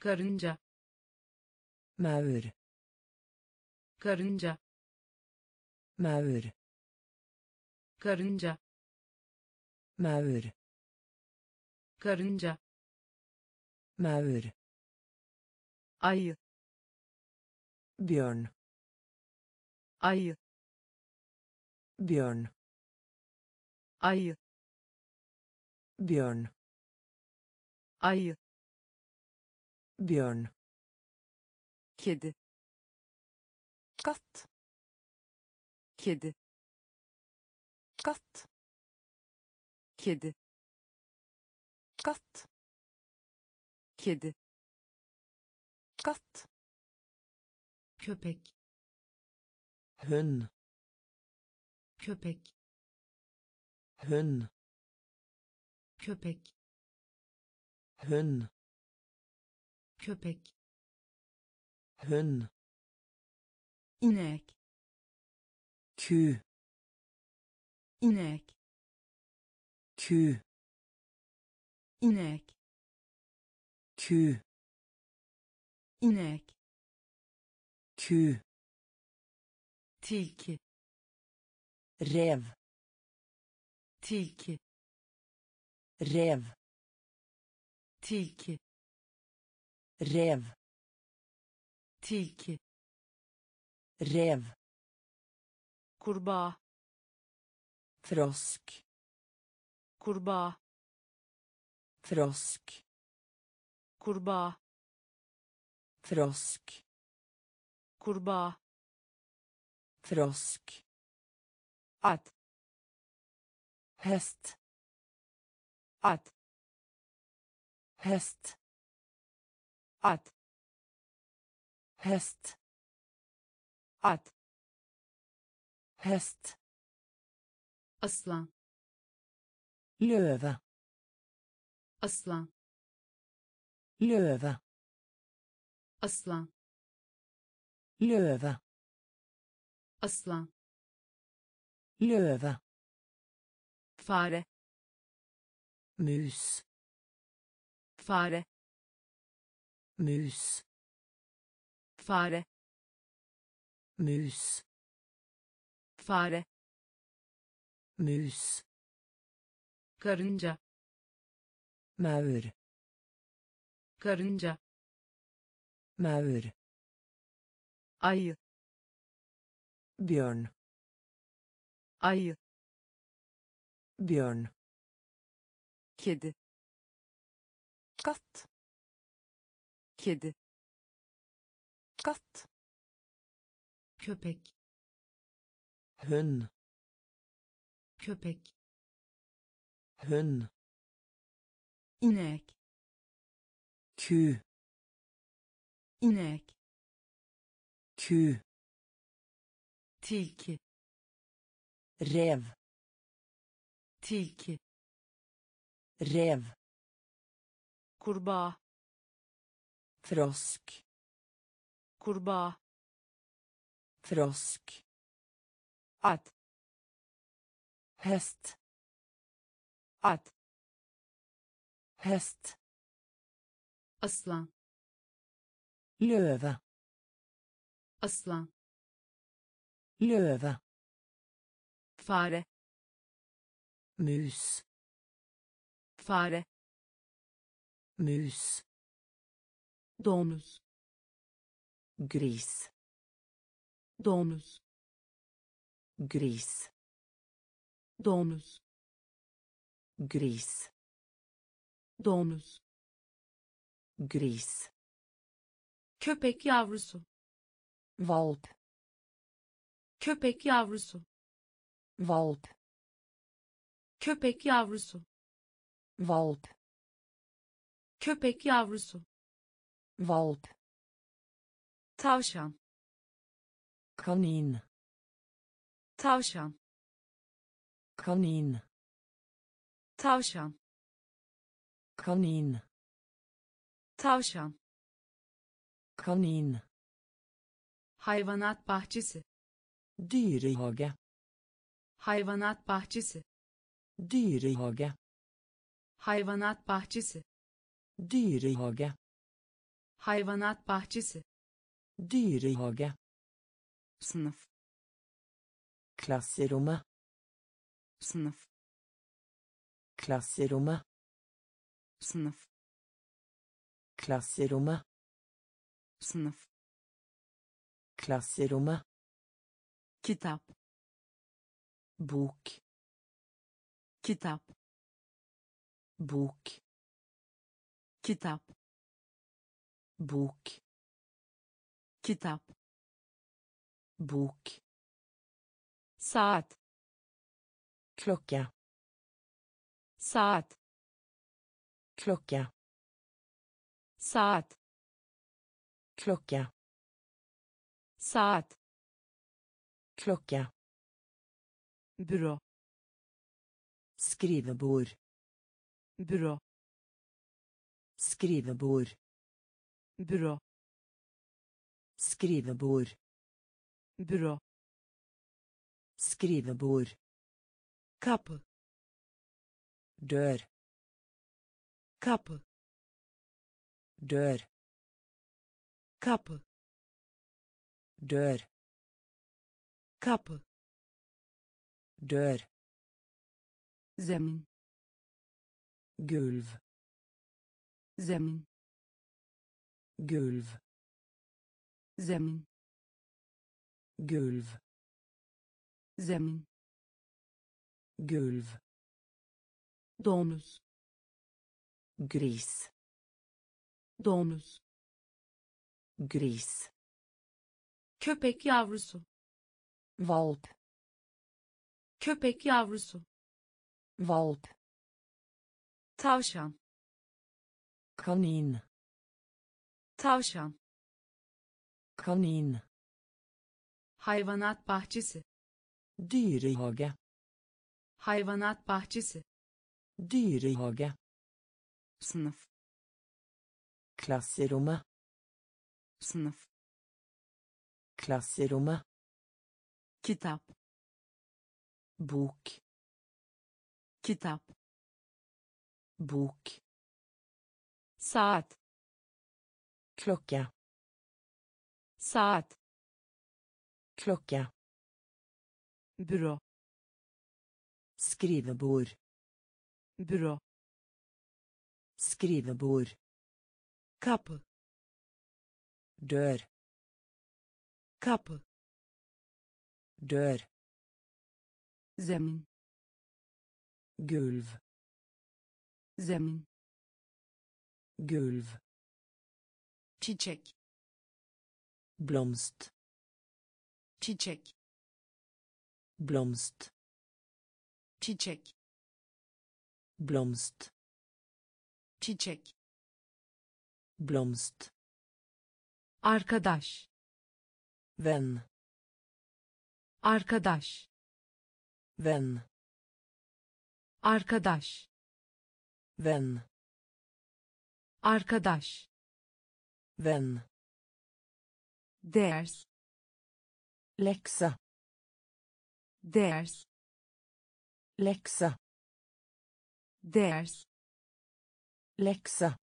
karınca, maur, karınca, maur, karınca, maur, karınca, maur, ayı, björn, ayı, björn, ayı, björn, ayı, björn, kedi, katt, kedi, katt, kedi, katt, kedi, katt, köpek, hund, köpek, hund, köpek, hund, köpek, hund, inek, ku, inek, ku, inek, ku, inek, ku, tilki, rev, tilki, rev, tilki, rev, tilki, rev, kurbağa, frosk, kurbağa, frosk, kurbağa, frosk, kurbağa, frosk, at, häst, at, häst, at, häst, at, häst, aslan, löve, aslan, löve, aslan, löve, aslan, löve, fare, mus, fare, mus, fare, mus, fare, mus, karınca, maur, karınca, maur, ayı, björn, ayı, björn, kedi, katt, kedi, katt, köpek, hund, köpek, hund, inek, ku, inek, ku, tilki, rev, tilki, rev, kurbağa, frosk, kurbağa, frosk, at, häst, at, häst, aslan, löve, aslan, löve, fare, mus, fare, mus, domuz, gris, domuz, gris, domuz, gris, domuz, gris, köpek yavrusu, valp, köpek yavrusu, valp, köpek yavrusu, valp, köpek yavrusu, valp, tavşan, kanin, tavşan, kanin, tavşan, kanin, tavşan, kanin, hayvanat bahçesi, dyrehage, hayvanat bahçesi, dyrehage, hayvanat bahçesi, dyrehage, Hayvanat bahçesi. Dyrehage. Sınıf. Klasserommet. Sınıf. Klasserommet. Sınıf. Klasserommet. Sınıf. Klasserommet. Kitap. Bok. Kitap. Bok. Kitap. Bok. Kitap. Bok. Saat. Klocka. Saat. Klocka. Saat. Klocka. Saat. Klocka. Büro. Skrivebord. Büro. Skrivebord. Büro. Skrivebord. Büro. Skrivebord. Kapı. Dør. Kapı. Dør. Kapı. Dør. Kapı. Dør. Zemin. Gulv. Zemin. Gulv. Zemin. Gulv. Zemin. Gulv. Domuz. Gris. Domuz. Gris. Köpek yavrusu. Valp. Köpek yavrusu. Valp. Tavşan. Kanin. Tavşan. Kanin. Hayvanat bahçesi. Dyrehage. Hayvanat bahçesi. Dyrehage. Sınıf. Klasserommet. Sınıf. Klasserommet. Kitap. Bok. Kitap. Bok. Saat. Klocka. Saat. Klocka. Büro. Skrivebord. Büro. Skrivebord. Kapı. Dør. Kapı. Dør. Zemin. Gulv. Zemin. Gulv. Çiçek. Blomst. Çiçek. Blomst. Çiçek. Blomst. Çiçek. Blomst. Arkadaş. Vän. Arkadaş. Vän. Arkadaş. Vän. Arkadaş. Vän. Ders. Läxa. Ders. Läxa. Ders. Läxa.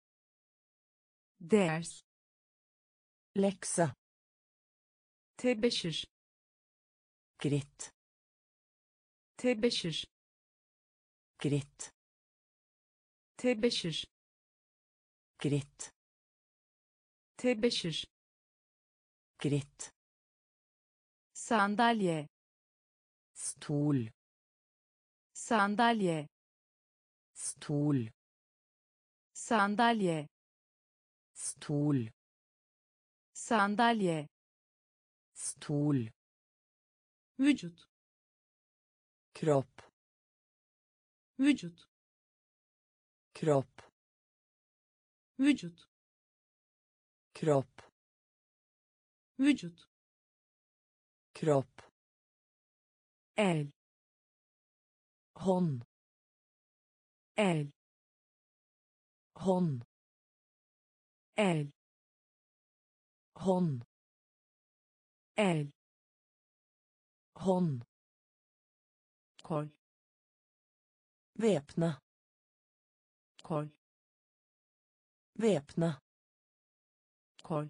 Ders. Läxa. Tebeşir. Gritt. Tebeşir. Gritt. Tebeşir. Gritt. Tebeşir. Gritt. Sandalye. Stol. Sandalye. Stol. Sandalye. Stol. Sandalye. Stol. Vücut. Kropp. Vücut. Kropp. Vücut. Kropp. Vücut. Kropp. El. Hånd. El. Hånd. El. Hånd. El. Hånd. Kol. Väpna. Kol. Väpna. kol,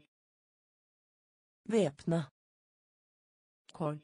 Væpne. kol,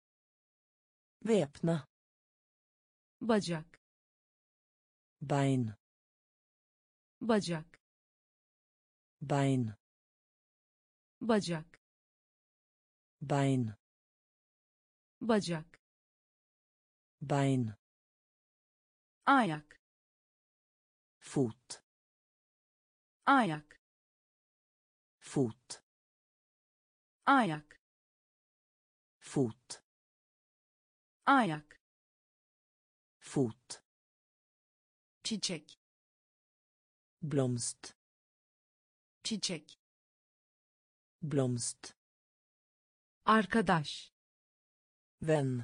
Væpne. bacak, Bein. bacak, Bein. bacak, Bein. bacak, Bein. ayak, Fot. ayak, Fot. ayak, Fot. ayak, Fot. çiçek, Blomst. çiçek, Blomst. arkadaş, Venn.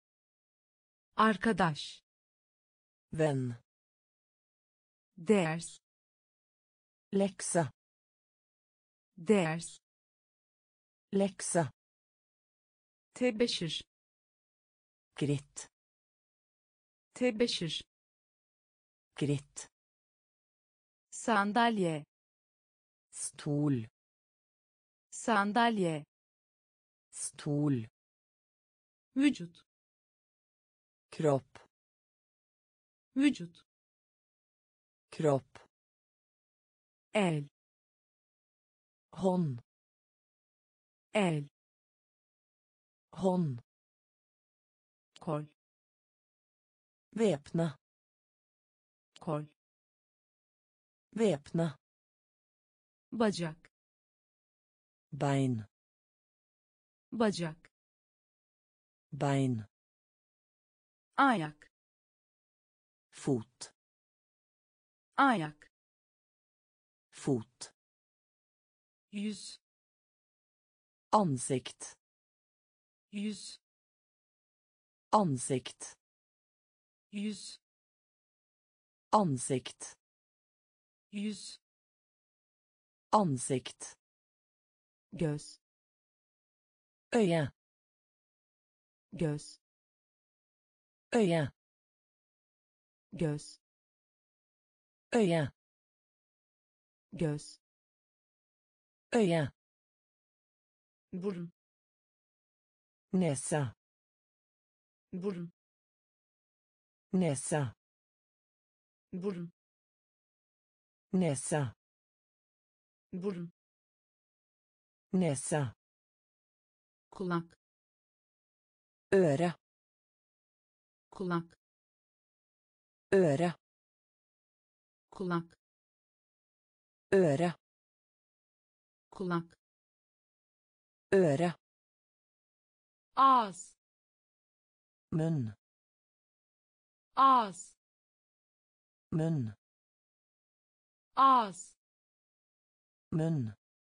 arkadaş, Venn. ders, Lekse. ders, Lekse. tebeşir, Gritt. tebeşir, Gritt. sandalye, Stol. sandalye, Stol. vücut, Kropp. vücut, Kropp. el, Hånd. el, Hånd. kol, Væpne. kol, Væpne. bacak, Bein. bacak, Bein. ayak, Fot. ayak, Fot. yüz, Ansikt. yüz, Ansikt. yüz, Ansikt. yüz, Ansikt. göz, Øye. göz, Øye. göz, Øye. göz, Øye. burun, Nese. burun, Nese. burun, Nese. burun, Nese. kulak, Øre. kulak, Øre. kulak, Øre. kulak, Øre. ağız, Munn. ağız, Munn. ağız, Munn.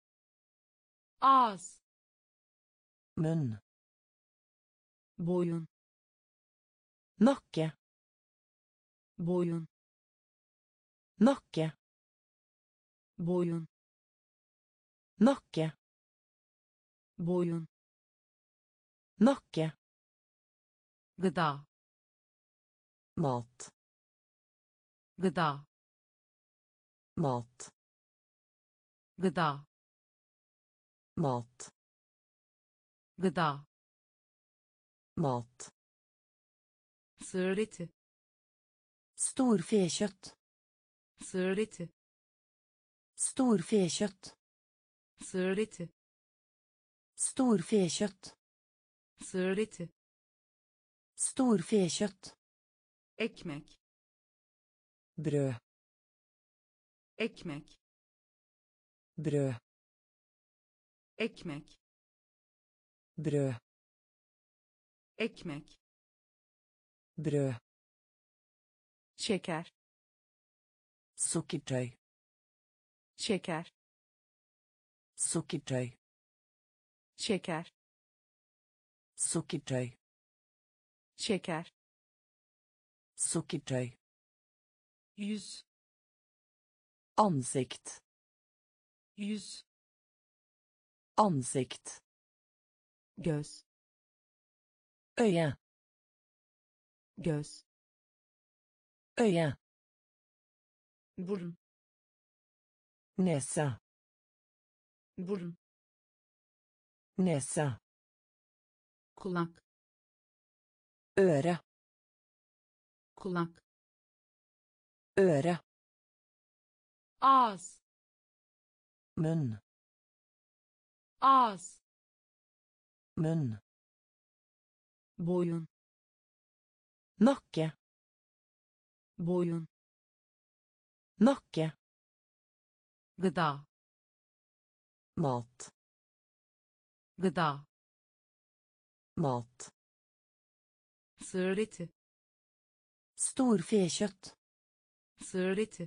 ağız, Munn. boyun, Nakke. boyun, Nakke. boyun, Nakke. boyun, Nakke. gıda, Mat. gıda, Mat. gıda, Mat. gıda, Mat. sığır eti, Storfekjøtt. sığır eti, Storfekjøtt. sığır eti, Storfekjøtt. sığır eti, Storfekjøtt. ekmek, Brød. ekmek, Brød. ekmek, Brød. ekmek, Brød. şeker, Sukkertøy. şeker, Sukkertøy. şeker, Sukkertøy. şeker, Sukkertøy. yüz, Ansikt. yüz, Ansikt. göz, Øye. göz, Øye. burun, Nese. burun, Nese. kulak, Øre. kulak, Øre. ağız, Munn. ağız, Munn. boyun, Nakke. boyun, Nakke. gıda, Mat. gıda, Mat. sığır eti, Storfekjøtt. sığır eti,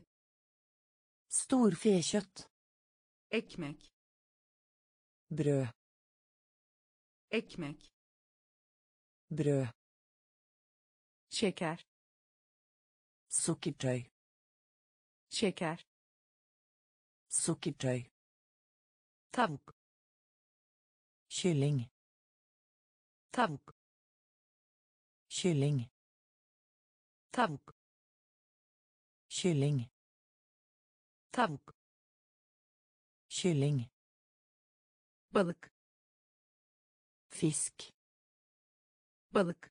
Storfekjøtt. ekmek, Brød. ekmek, Brød. şeker, Sukkertøy. şeker, Sukkertøy. tavuk, Kylling. tavuk, Kylling. tavuk, Kylling. tavuk, Kylling. balık, Fisk. balık,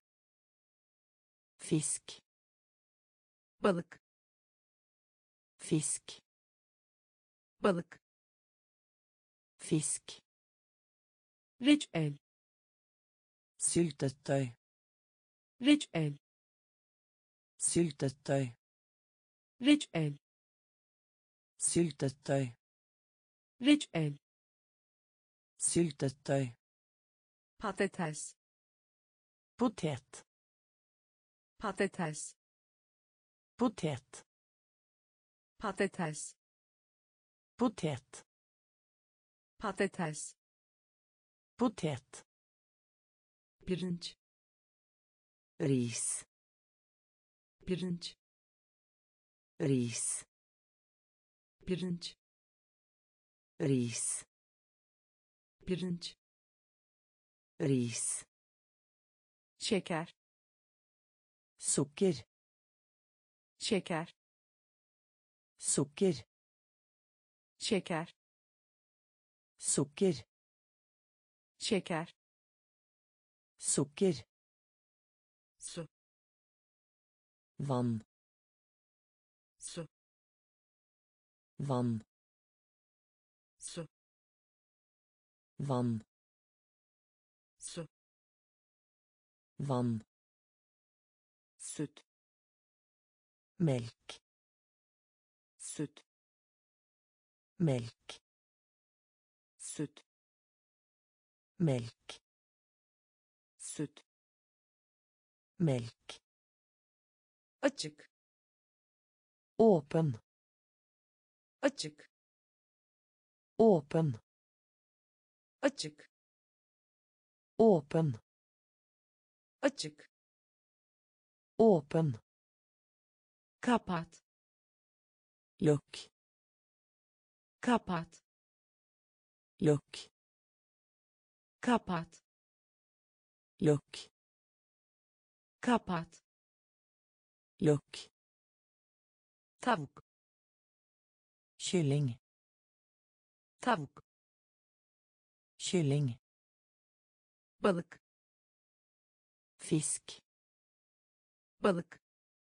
Fisk. balık, Fisk. balık, Fisk. reçel, Syltetøy. reçel, Syltetøy. reçel, Syltetøy. reçel, Syltetøy. patates, Potet. patates, Potet. patates, Potet. patates, Potet. pirinç, Ris. pirinç, Ris. pirinç, Ris. pirinç, Ris. şeker, Sukker. şeker, Sukker. şeker, Sukker. şeker, Sukker. su, Vann. su, Vann. su, Vann. su, Vann. süt, Melk. süt, Melk. süt, Melk. süt, Melk. açık, Åpen. açık, Åpen. açık, Åpen. açık, Åpen. kapat, Lukk. kapat, Lukk. kapat, Lukk. kapat, Lukk. tavuk, Kylling. tavuk, Kylling. balık, Fisk. balık,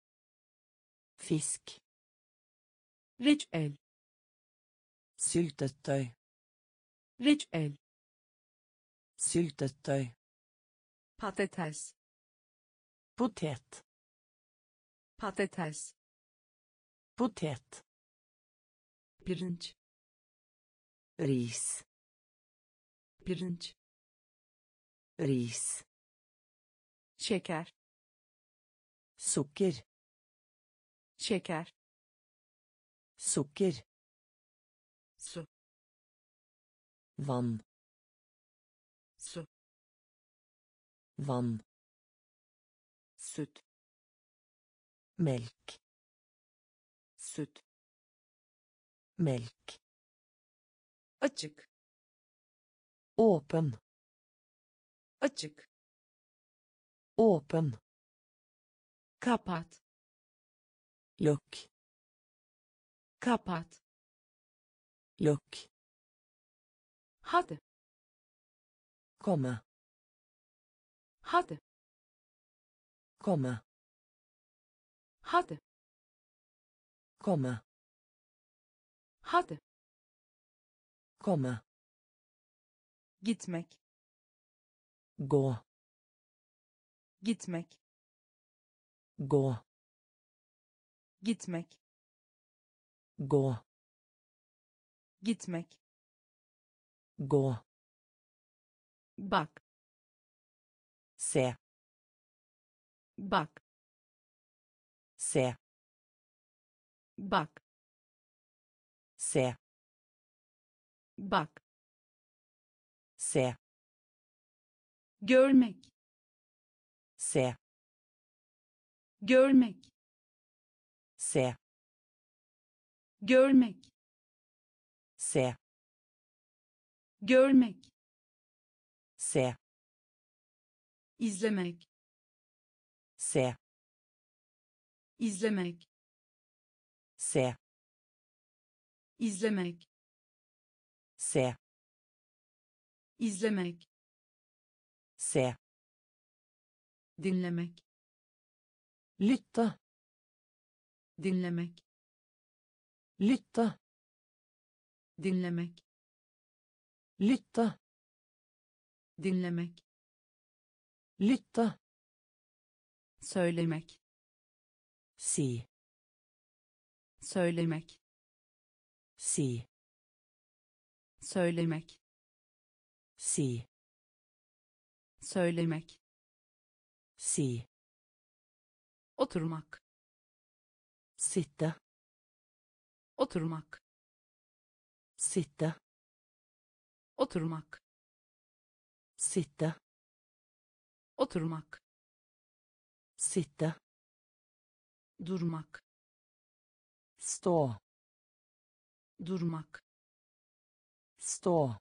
Fisk. reçel, Syltetøy. reçel, Syltetøy. patates, Potet. patates, Potet. pirinç, Ris. pirinç, Ris. şeker, Sukker. şeker, Sukker. su, Vann. su, Vann. süt, Melk. süt, Melk. açık, Åpen. açık, Åpen. kapat, Lukk. kapat, Lukk. Hadi. Komme. Hadi. Komme. Hadi. Komme. Hadi. Komme. Gitmek. Gå. Gitmek. Gå. Gitmek. Gå. Gitmek. Gå. Bak. Se. Bak. Se. Bak. Se. Bak. Se. Görmek. Se. Görmek. Se. Görmek. Se. Görmek. Se. İzlemek. Se. İzlemek. Se. İzlemek. Se. İzlemek. Se. Dinlemek. Lytte. Dinlemek. Lytte. Dinlemek. Lytte. Dinlemek. Lytte. Söylemek. Si. Söylemek. Si. Söylemek. Si. Söylemek. Si. Oturmak. Sitte. Oturmak. Sitte. Oturmak. Sitte. Oturmak. Sitte. Durmak. Stå. Durmak. Stå.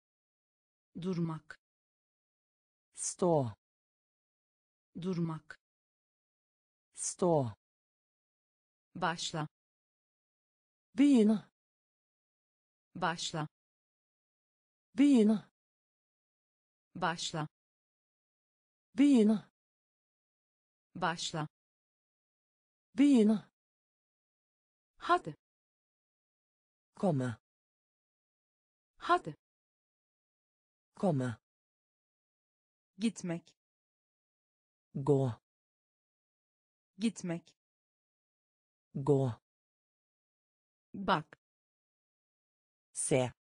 Durmak. Stå. Durmak. Stå. Başla. Begynne. Başla. Begynne. Başla. Begynne. Başla. Begynne. Hadi. Komme. Hadi. Komme. Gitmek. Gå. Gitmek. Gå. Bak. Se.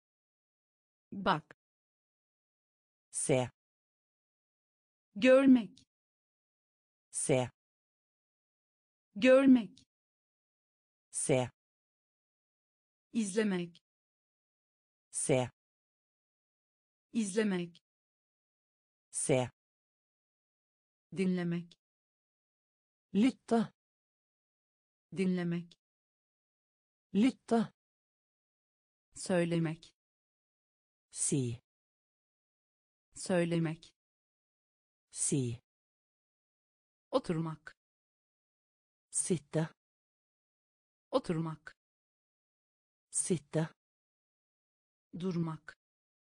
Bak. Se. Görmek. Se. Görmek. Se. İzlemek. Se. İzlemek. Se. Dinlemek. Lytte. Dinlemek. Lytte. Söylemek. Si. Söylemek. Si. Oturmak. Sitte. Oturmak. Sitte. Durmak.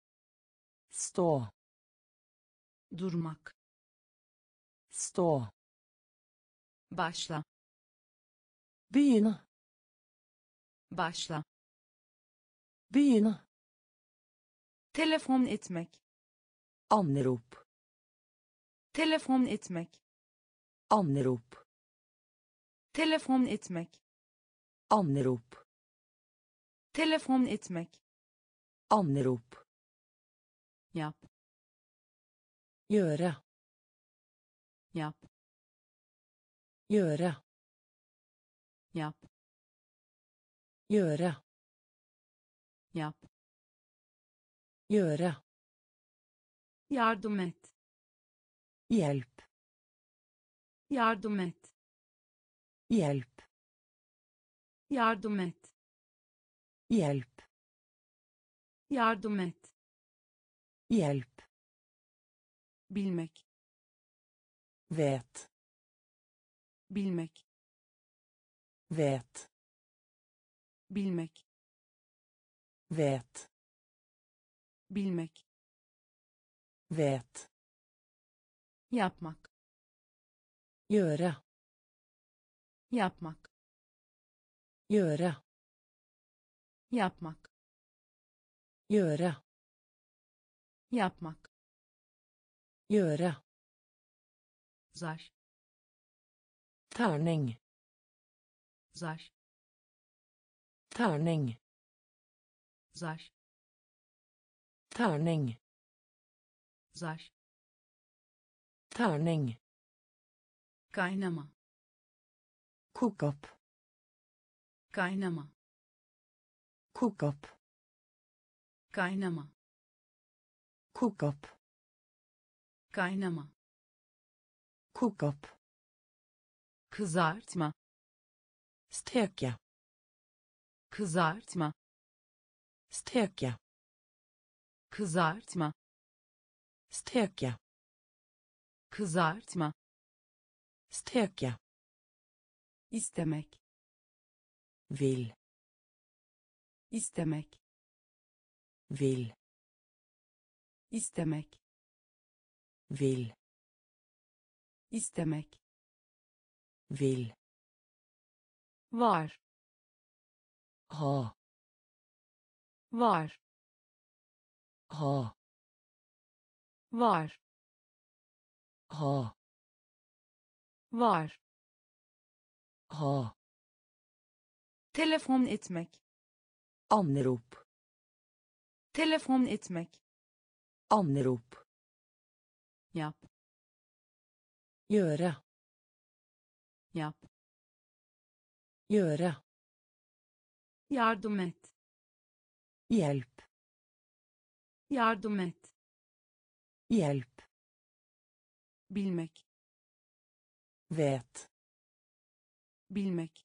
Stå. Durmak. Stå. Başla. Begynne. Başla. Begynne. Telefon etmek. Anrop. Telefon etmek. Anrop. Telefon etmek. Anrop. Telefon etmek. Anrop. Yap. Gjøre. Yap. Gjøre. Yap. Gjøre. Yap. Gjøre. Yardım et. Hjelp. Yardım et. Hjelp. Yardım et. Hjelp. Yardım et. Hjelp. Bilmek. Vet. Bilmek. Vet. Bilmek. Vet. bilmek, vet, yapmak, göra, yapmak, göra, yapmak, göra, yapmak, göra, zar, tärning, zar, tärning, zar, tärning, zar, tärning, kaynama, koka upp, kaynama, koka upp, kaynama, koka upp, kaynama, koka upp, kızartma, steka, kızartma, steka, kızartma, steka, kızartma, steka, istemek, vill, istemek, vill, istemek, vill, istemek, vill, var, ha, var, ha, var, ha, var, ha, telefon etmek, anrop, telefon etmek, anrop, yap, göra, yap, göra, yardım et, hjälp, yardım et, hjälp, bilmek, vet, bilmek,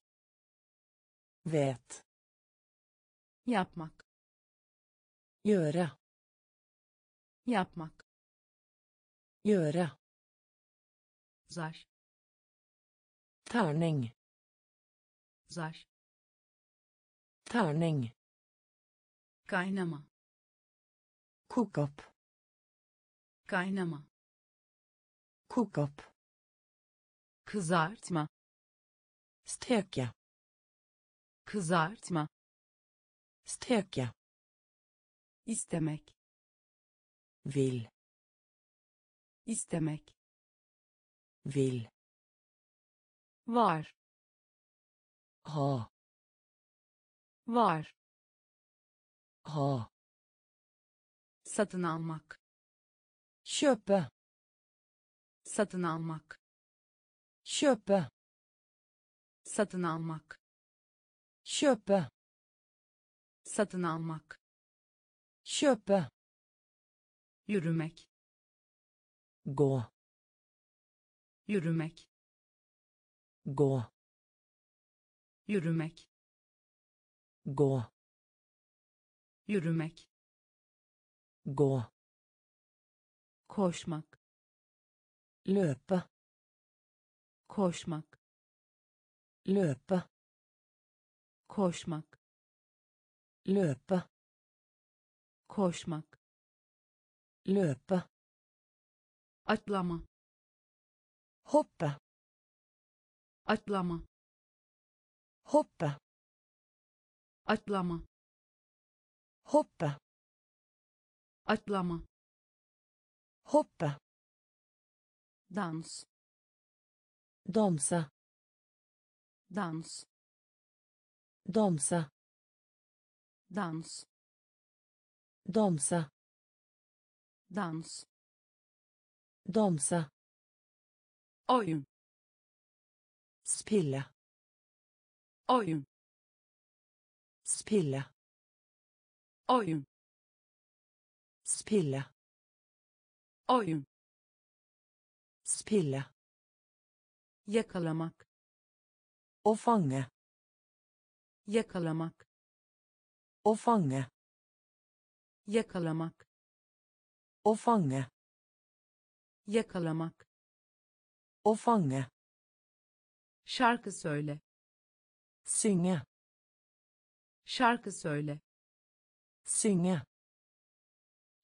vet, yapmak, göra, yapmak, göra, zar, tärning, zar, tärning, kaynama, koka upp, kaynama, koka upp, kızartma, steka, kızartma, steka, istemek, vill, istemek, vill, var, ha, var, ha, satın almak, köpa, satın almak, köpa, satın almak, köpa, satın almak, köpa, yürümek, gå, yürümek, gå, yürümek, gå, yürümek, gå, koşmak, löpa, koşmak, löpa, koşmak, löpa, koşmak, löpa, atlama, hoppa, atlama, hoppa, atlama, hoppa, atlama, hoppa, dans, dansa, dans, dansa, dans, dansa, dans, dansa, oyun, spilla, oyun, spilla, oyun, spilla, oyun, spilla, yakalamak, och fånga, yakalamak, och fånga, yakalamak, och fånga, yakalamak, och fånga, şarkı söyle, synga, şarkı söyle, synga,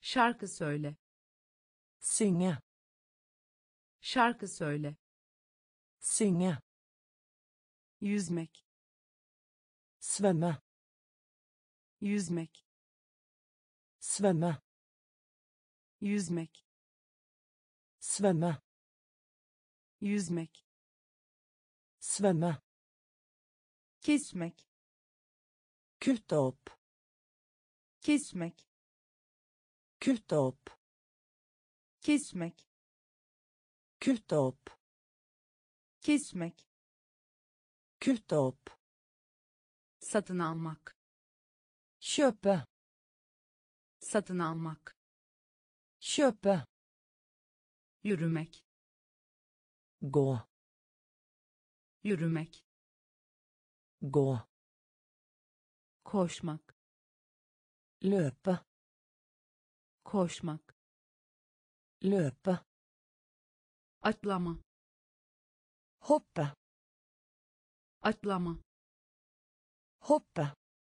Şarkı söyle. Synge. Şarkı söyle. Synge. Yüzmek. Svømme. Yüzmek. Svømme. Yüzmek. Svømme. Yüzmek. Svømme. Kesmek. Kutte opp. Kesmek. Kutte opp. Kesmek. Kutte opp. Kesmek. Kutte opp. Satın almak. Kjøpe. Satın almak. Kjøpe. Yürümek. Gå. Yürümek. Gå. Koşmak. Løpe. Koşmak. Løpe. Atlama. Hoppe. Atlama. Hoppe.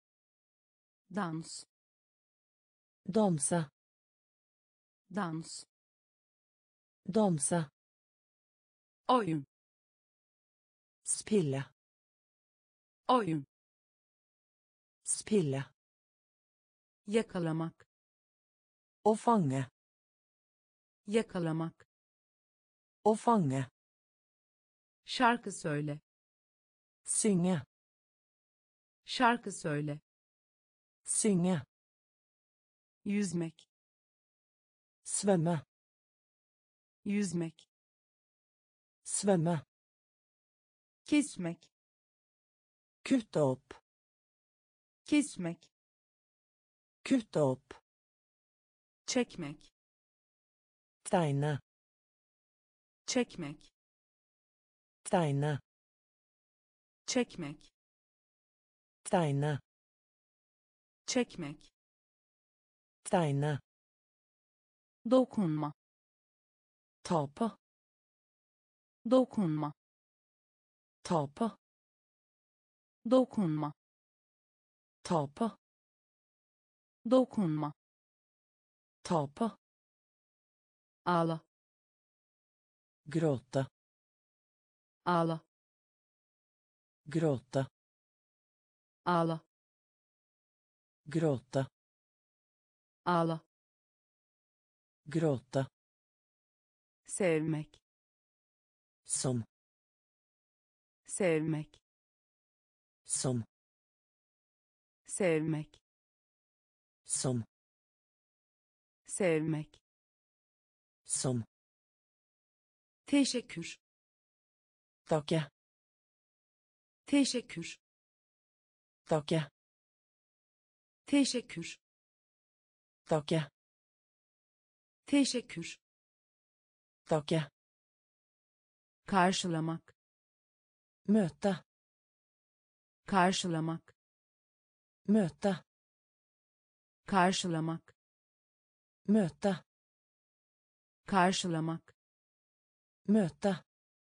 Dans. Danse. Dans. Danse. Oyun. Spille. Oyun. Spille. Yakalamak. Å fange. Yakalamak. Å fange. Şarkı söyle. Synge. Şarkı söyle. Synge. Yüzmek. Svømme. Yüzmek. Svømme. Kesmek. Kutte opp. Kesmek. Kutte opp. Çekmek. Tegne. Çekmek. Tegne. Çekmek. Tegne. Çekmek. Tegne. Dokunma. Ta på. Dokunma. Ta på. Dokunma. Ta på. Dokunma. Ta på. Ağla. Gråte. Ağla. Gråte. Ağla. Gråte. Ağla. Gråte. Sevmek. Som. Sevmek. Som. Sevmek. Som. Sevmek. Som. Teşekkür. Takke. Teşekkür. Takke. Teşekkür. Takke. Teşekkür. Takke. Karşılamak. Møte. Karşılamak. Møte. Karşılamak. Møte. Karşılamak. Møte.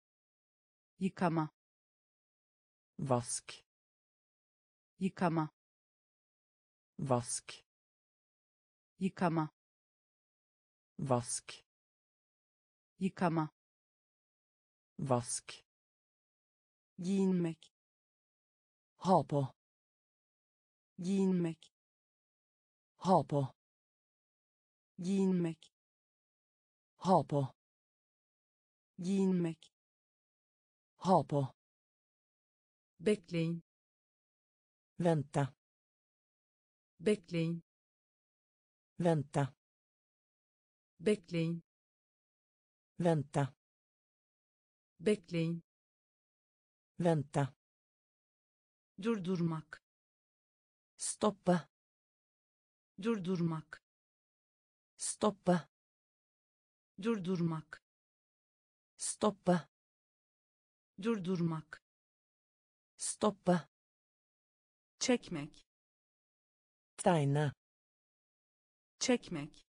Yıkama. Vask. Yıkama. Vask. Yıkama. Vask. Yıkama. Vask. Giyinmek. Ha på. Giyinmek. Ha på. Giyinmek. Ha på. Giyinmek. Ha på. Bekleyin. Vente. Bekleyin. Vente. Bekleyin. Vente. Bekleyin. Vente. Durdurmak. Stoppe. Durdurmak. Stoppe. Durdurmak. Stoppe. Durdurmak. Stoppe. Çekmek. Tegne. Çekmek.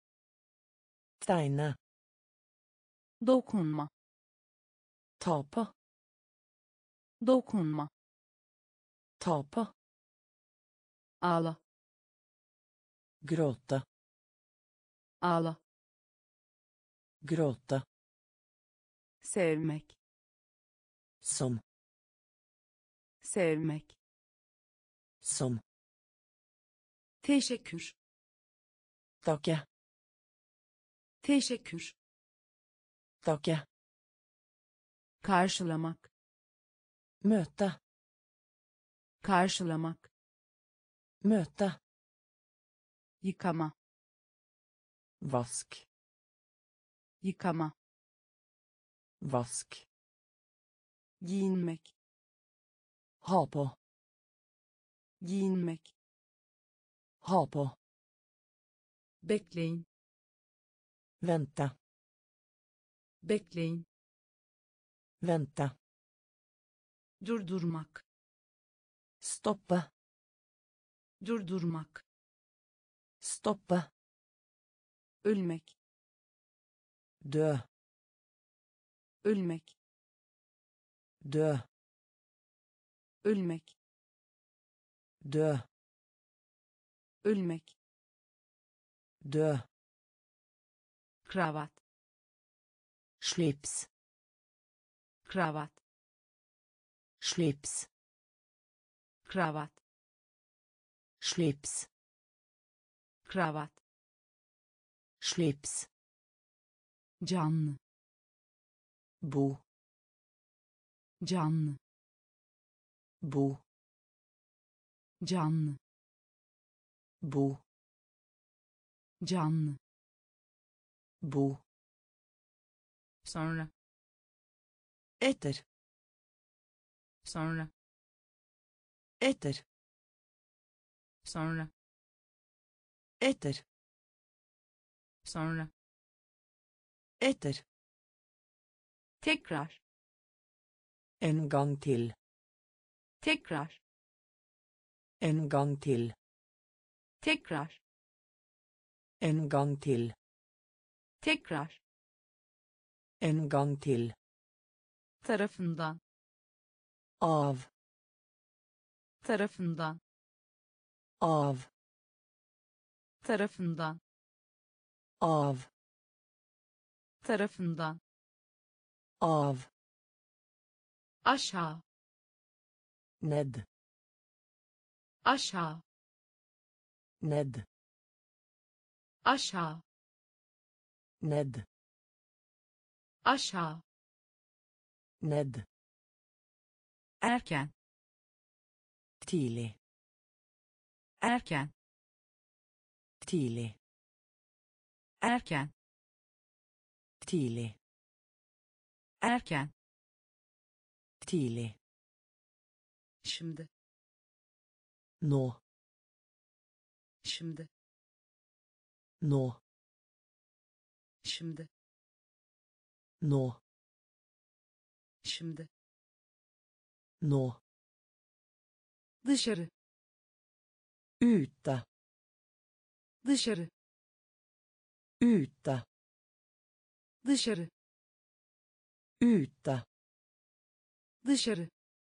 Tegne. Dokunma. Ta på. Dokunma. Ta på. Ağla. Gråte. Ağla. Gråta. Sevmek. Som. Sevmek. Som. Teşekkür. Takke. Teşekkür. Takke. Karşılamak. Möta. Karşılamak. Möta. Yıkama. Vask. Yıkama. Vask. Giyinmek. Ha på. Giyinmek. Ha på. Bekleyin. Vänta. Bekleyin. Vänta. Durdurmak. Stoppa. Durdurmak. Stoppa. Ölmek. Dö. Ölmek. Dö. Ölmek. Dö. Ölmek. Dö. Kravat. Slips. Kravat. Slips. Kravat. Slips. Kravat. Slips. Canlı. Bo. Canlı. Bo. Canlı. Bo. Canlı. Bo. Sonra. Etter. Sonra. Etter. Sonra. Etter. Sonra. Etter. Tekrar. En gang til. Tekrar. En gang til. Tekrar. En gang til. Tekrar. En gang til. Tarafından. Av. Tarafından. Av. Tarafından. Av. Tarafından. Av. Aşağı. Ned. Aşağı. Ned. Aşağı. Ned. Aşağı. Ned. Erken. Tidlig. Erken. Tidlig. Erken. Tidlig. Erken. Tidlig. Şimdi. Nå. Şimdi. Nå. Şimdi. Nå. Şimdi. Nå. Dışarı. Ute. Dışarı. Ute. Dışarı. Ute. Dışarı.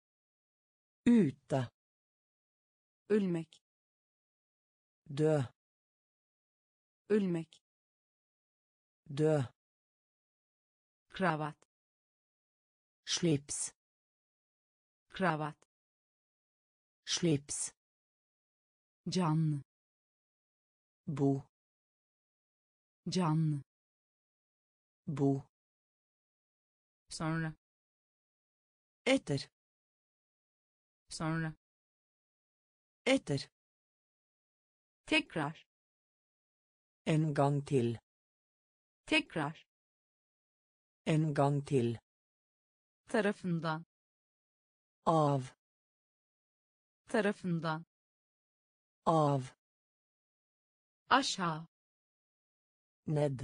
Ute. Ölmek. Dö. Ölmek. Dö. Kravat. Slips. Kravat. Slips. Canlı. Bo. Canlı. Bo. Sonra. Etter. Sonra. Etter. Tekrar. En gang til. Tekrar. En gang til. Tarafından. Av. Tarafından. Av. Aşağı. Ned.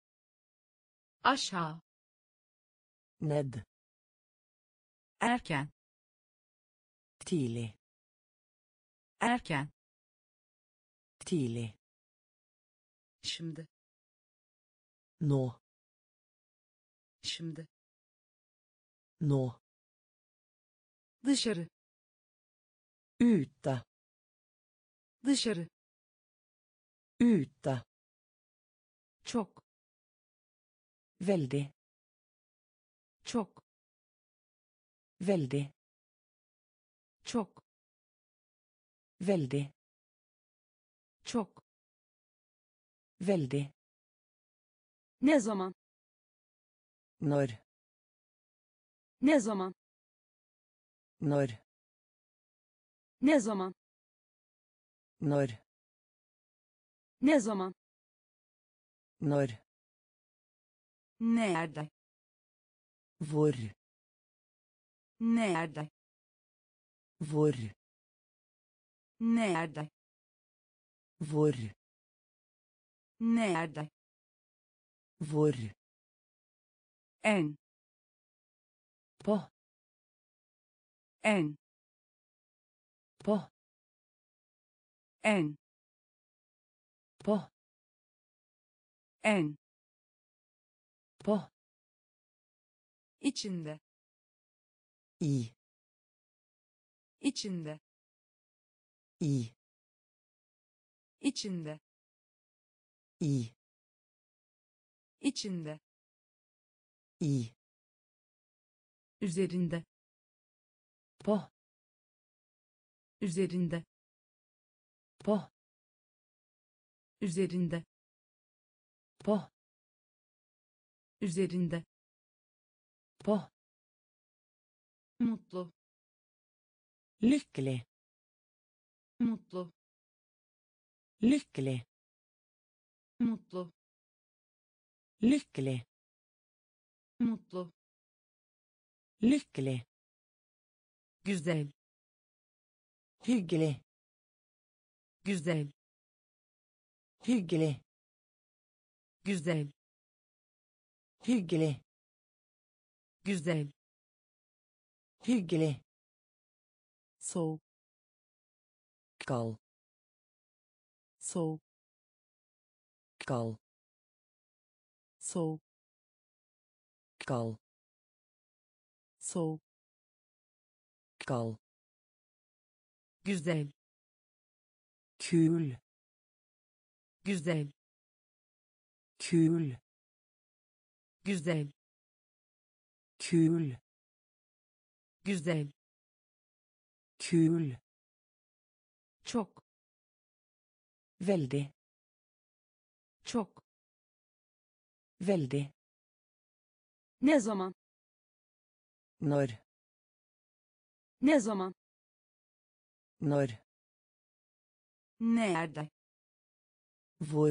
Aşağı. Ned. Erken. Tidlig. Erken. Tidlig. Şimdi. Nå. Şimdi. Nå. Dışarı. Ute. Dışarı. Ute. çok, Veldig. çok, Veldig. çok, Veldig. çok. Veldig. Ne zaman? Når. Ne zaman? Når. Ne zaman? Når. Ne zaman? Når. Nerede? Hvor. Nerede? Hvor. Nerede? Hvor. Nerede? Hvor. En, På. en, På. en, På. en. På. İçinde, I. içinde, I. içinde, I. içinde. I. Üzerinde, På. üzerinde, På. üzerinde, På. üzerinde. På. Mutlu, Lykkelig. mutlu, Lykkelig. mutlu, Lykkelig. mutlu. Lykkelig. Güzel, Hyggelig. güzel, Hyggelig. güzel, Hyggelig. güzel. Hyggelig. Soğuk, Kald. soğuk, Kald. soğuk, Kald. soğuk. Kald. Güzel, Kul. güzel, Kul. güzel, Kul. güzel. Kul. Çok, Veldig. çok. Veldig. Ne zaman? Når. Ne zaman? Når. Nerede? Hvor.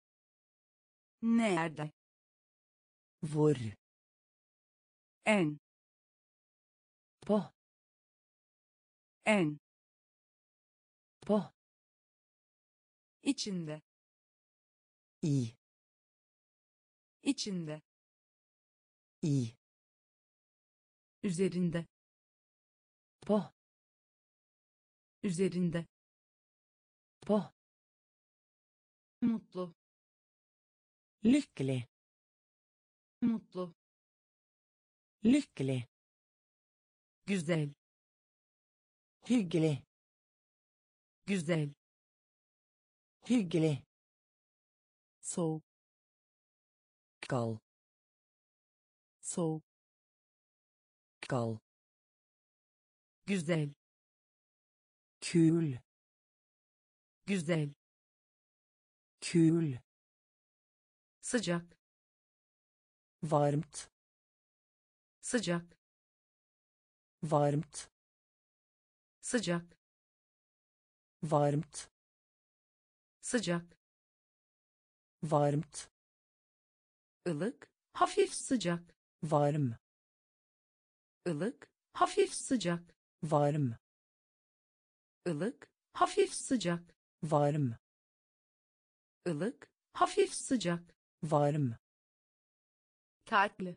Nerede? Hvor. En, På. en. På. İçinde, I. içinde. I. Üzerinde, På. üzerinde. På. Mutlu, Lykkelig. mutlu, Lykkelig. güzel, Hyggelig. güzel. Hyggelig. Soğuk, Kald. soğuk, Kald. güzel, Kul. güzel. Kul. Sıcak, Varmt. sıcak, Varmt. sıcak, Varmt. sıcak. Varmt. Ilık, hafif sıcak. Varm. Ilık, hafif sıcak. Varm. Ilık, hafif sıcak. Varm. Ilık, hafif sıcak. Varm. Tatlı,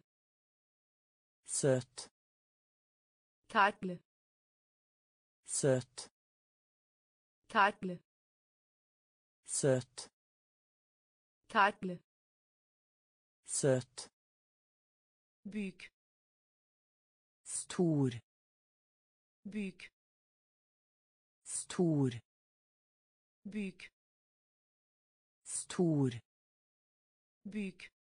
Søt. tatlı, Søt. tatlı, Søt. tatlı. Søt. Büyük, Stor. büyük, Stor. büyük, Stor. büyük,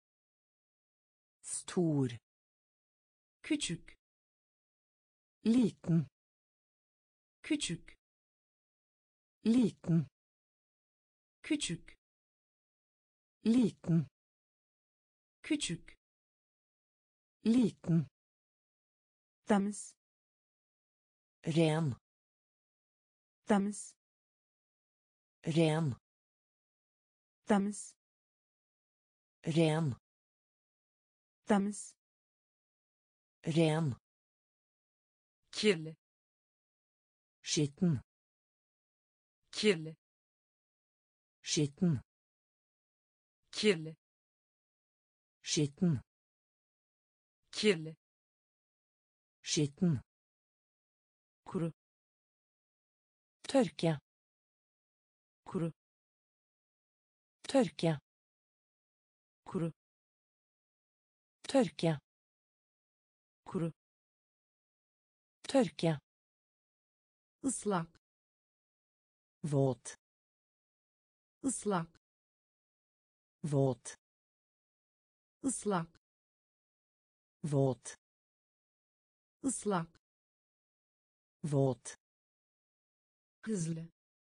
stor, küçük, liten, küçük, liten, küçük, liten, küçük, liten, temiz, ren, temiz, ren, temiz, ren, temiz, ren, kirli, skitten, kirli, skitten, kirli, skitten, kirli, skitten, kuru, tørke, kuru, tørke, kuru, tørke, kuru, tørke, ıslak, våt, ıslak, våt, ıslak, våt, ıslak, våt, hızlı,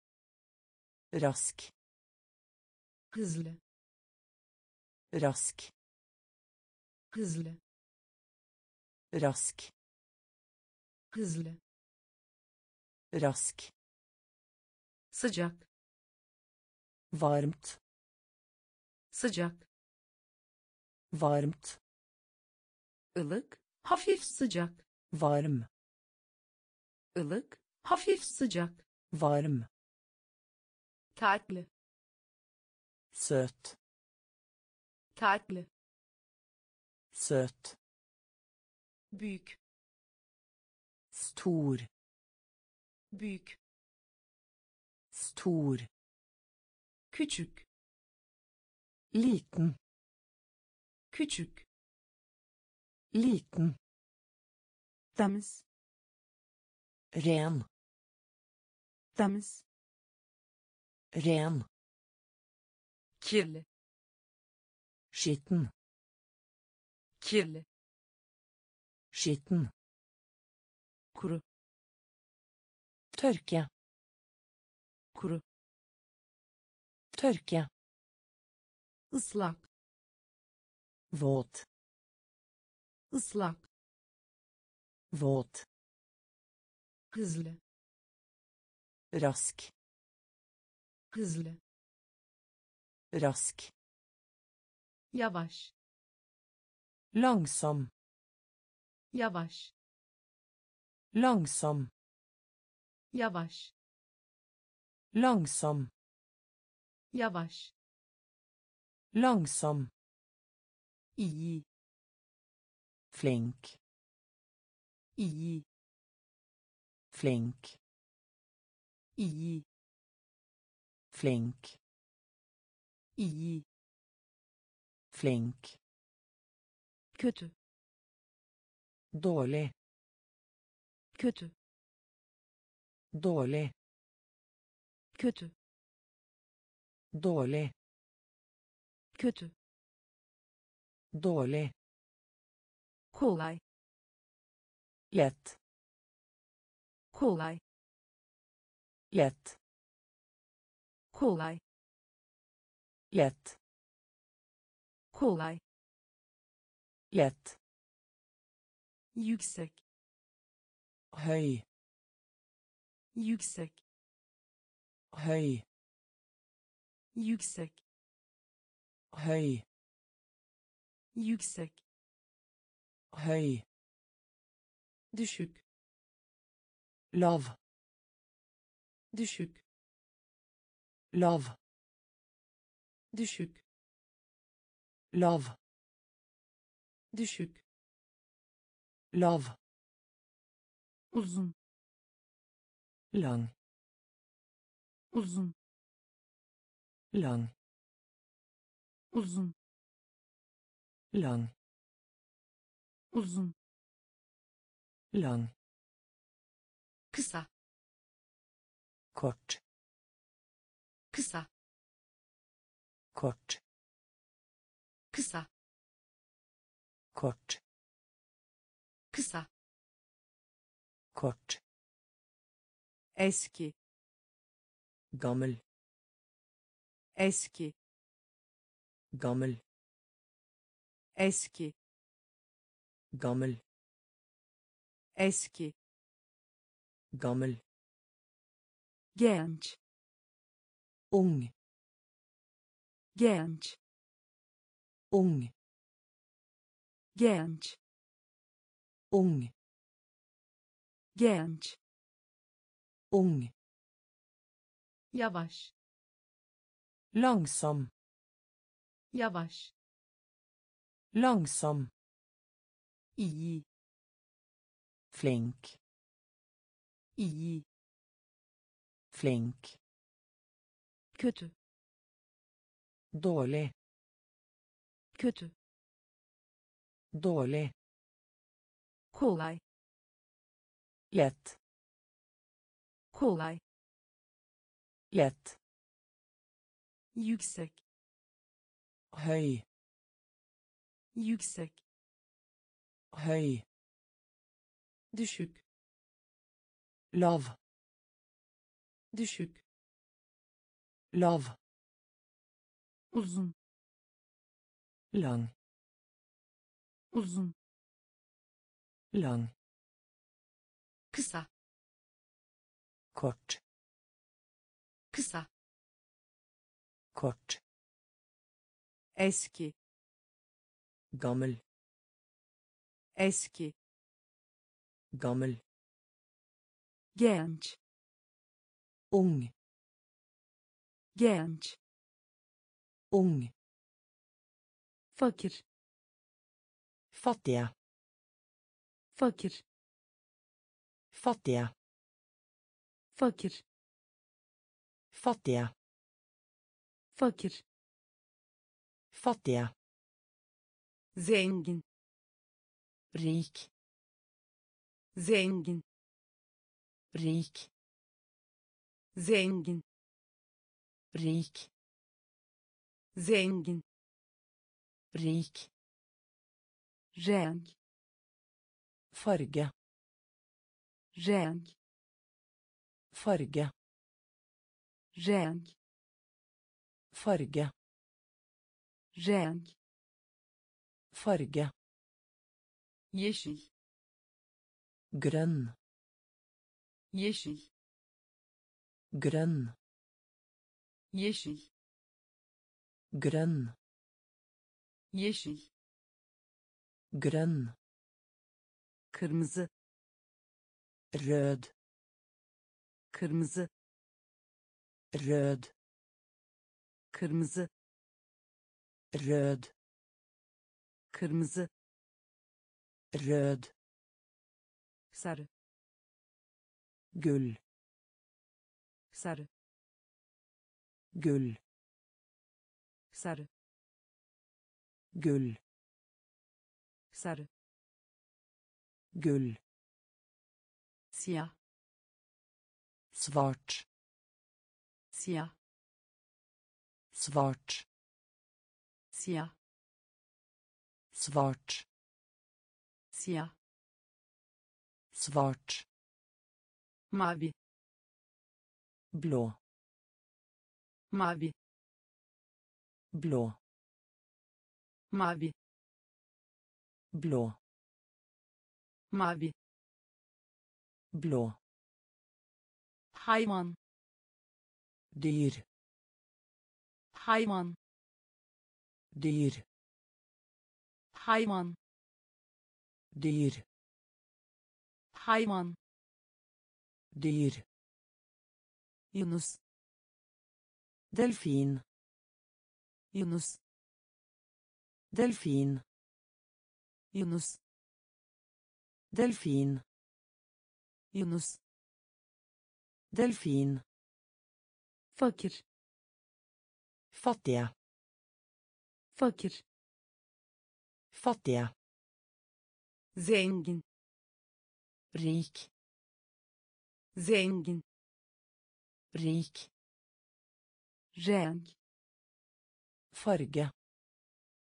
rask, hızlı, rask, hızlı, rask, hızlı, rask, sıcak, varmt, sıcak, varmt, ılık, hafif sıcak, varm, ılık, hafif sıcak, varm, tatlı, søt, tatlı, søt, büyük, stor, büyük, stor, küçük, liten, küçük, liten, temiz, ren, temiz, ren, kirli, skitten, kirli, skitten, kuru, tørke, kuru, tørke, ıslak, våt, ıslak, våt, hızlı, rask, hızlı, rask, yavaş, langsom, yavaş, langsom, yavaş, langsom, yavaş, langsom, iyi, flink, iyi, flink, iyi, flink, iyi, flink, kötü, dårlig, kötü, dårlig, kötü, dårlig, kötü, dårlig, kolay, lett, kolay, lett, kolay, lett, kolay, lett, yüksek, høy, yüksek, høy, yüksek, høy, yüksek, høy, düşük, lav, düşük, lav, düşük, lav, düşük, lav, uzun, lang, uzun, lang, uzun, lang, uzun, lang, kısa, kort, kısa, kort, kısa, kort, kısa, kort, eski, gammel, eski, gammel, eski, gammel, eski, gammel, genç, ung, genç, ung, genç, ung, genç, ung, yavaş, långsam, yavaş, långsam, iyi, flink, iyi, flink, kötü, dålig, kötü, dålig, kolay, lätt, kolay, lätt, yüksek, höj, yüksek, höj, düşük, lav, düşük, lav, uzun, lång, uzun, lång, kısa, kort, kısa, kort, eski, gammel, eski, gammel, genç, ung, genç, ung, fakir, fattiga, fakir, fattiga, fakir, fattiga, fakir, fattiga, zengin, rik, zengin, rik, zengin, rik, zengin, rik, renk, farge, renk, farge, renk, farge, renk, farge, yeşil, grön, yeşil, grön, yeşil, grön, yeşil, grön, kırmızı, röd, kırmızı, röd, kırmızı, röd, kırmızı, röd, sarı, gul, sarı, gul, sarı, gul, sarı, gul, siyah, svart, siyah, svart, siyah, svart, siyah, svart, mavi, blå, mavi, blå, mavi, blå, mavi, blå, hayvan, dyr, hayvan, dyr, hayvan, dyr, hayvan, dyr, Yunus, delfin, Yunus, delfin, Yunus, delfin, Yunus, delfin, fakir, fattiga, fakir, fattiga, zengin, rik, zengin, rik, renk, farge,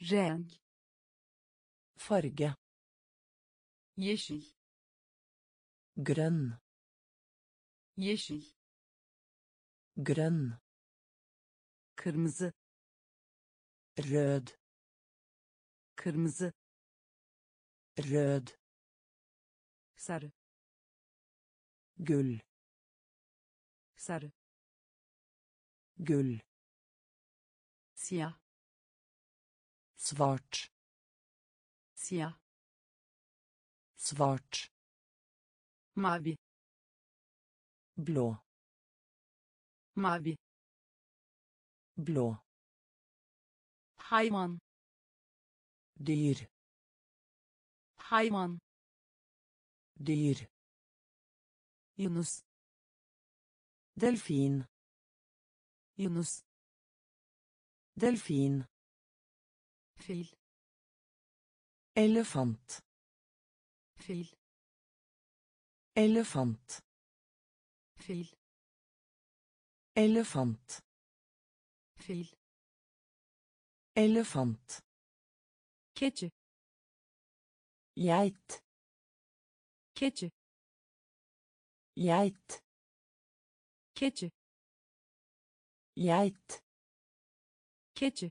renk, farge, yeşil, grønn, yeşil, grønn, kırmızı, rød, kırmızı, rød, sarı, gull, sarı, gull, siyah, svart, siyah, svart, mavi, blå, mavi, blå, hayvan, dyr, hayvan, dyr, Yunus, delfin, Yunus, delfin, fil, elefant, fil, elefant, fil, elefant, fil, elefant, keçi, geit, keçi, geit, keçi, geit, keçi,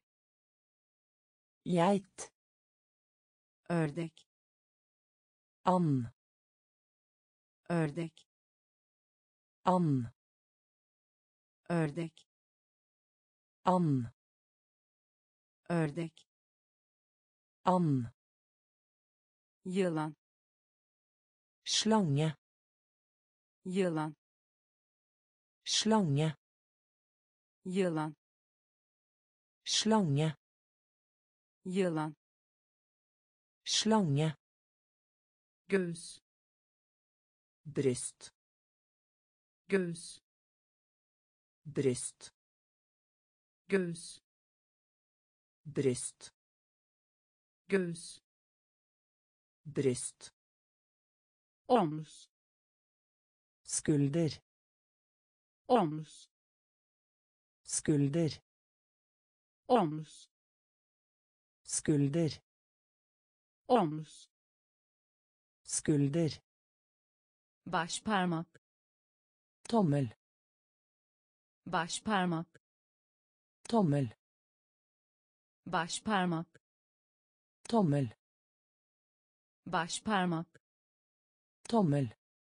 geit, ördek, and, ördek, and, ördek, and, ördek, and, yılan, slange, yılan, slange, yılan, slange, yılan, slange, göğüs, bryst, göğüs, bryst, göğüs, bryst, göğüs, bryst, omuz, skulder, omuz, skulder, omuz, skulder, omuz, skulder, baş parmak, tommel, baş parmak, tommel, baş parmak, tommel, baş parmak, tommel,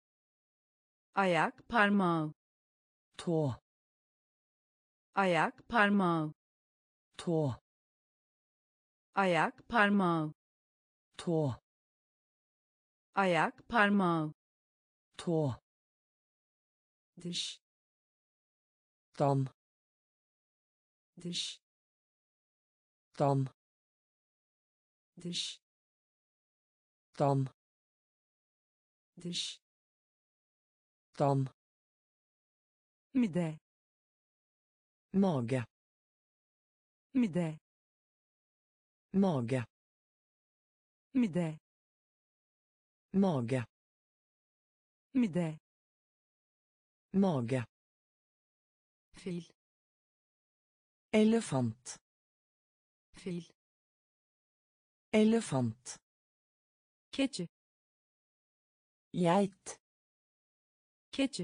ayak parmağı, tå, ayak parmağı, tå, ayak parmağı, tå, ayak parmağı, tå, dış, dam, dış, dam, dış, dam, dış, dam, mide, mage, mide, mage, mide, mage, mide, mage, fil, elefant, fil, elefant, keçi, geit, keçi,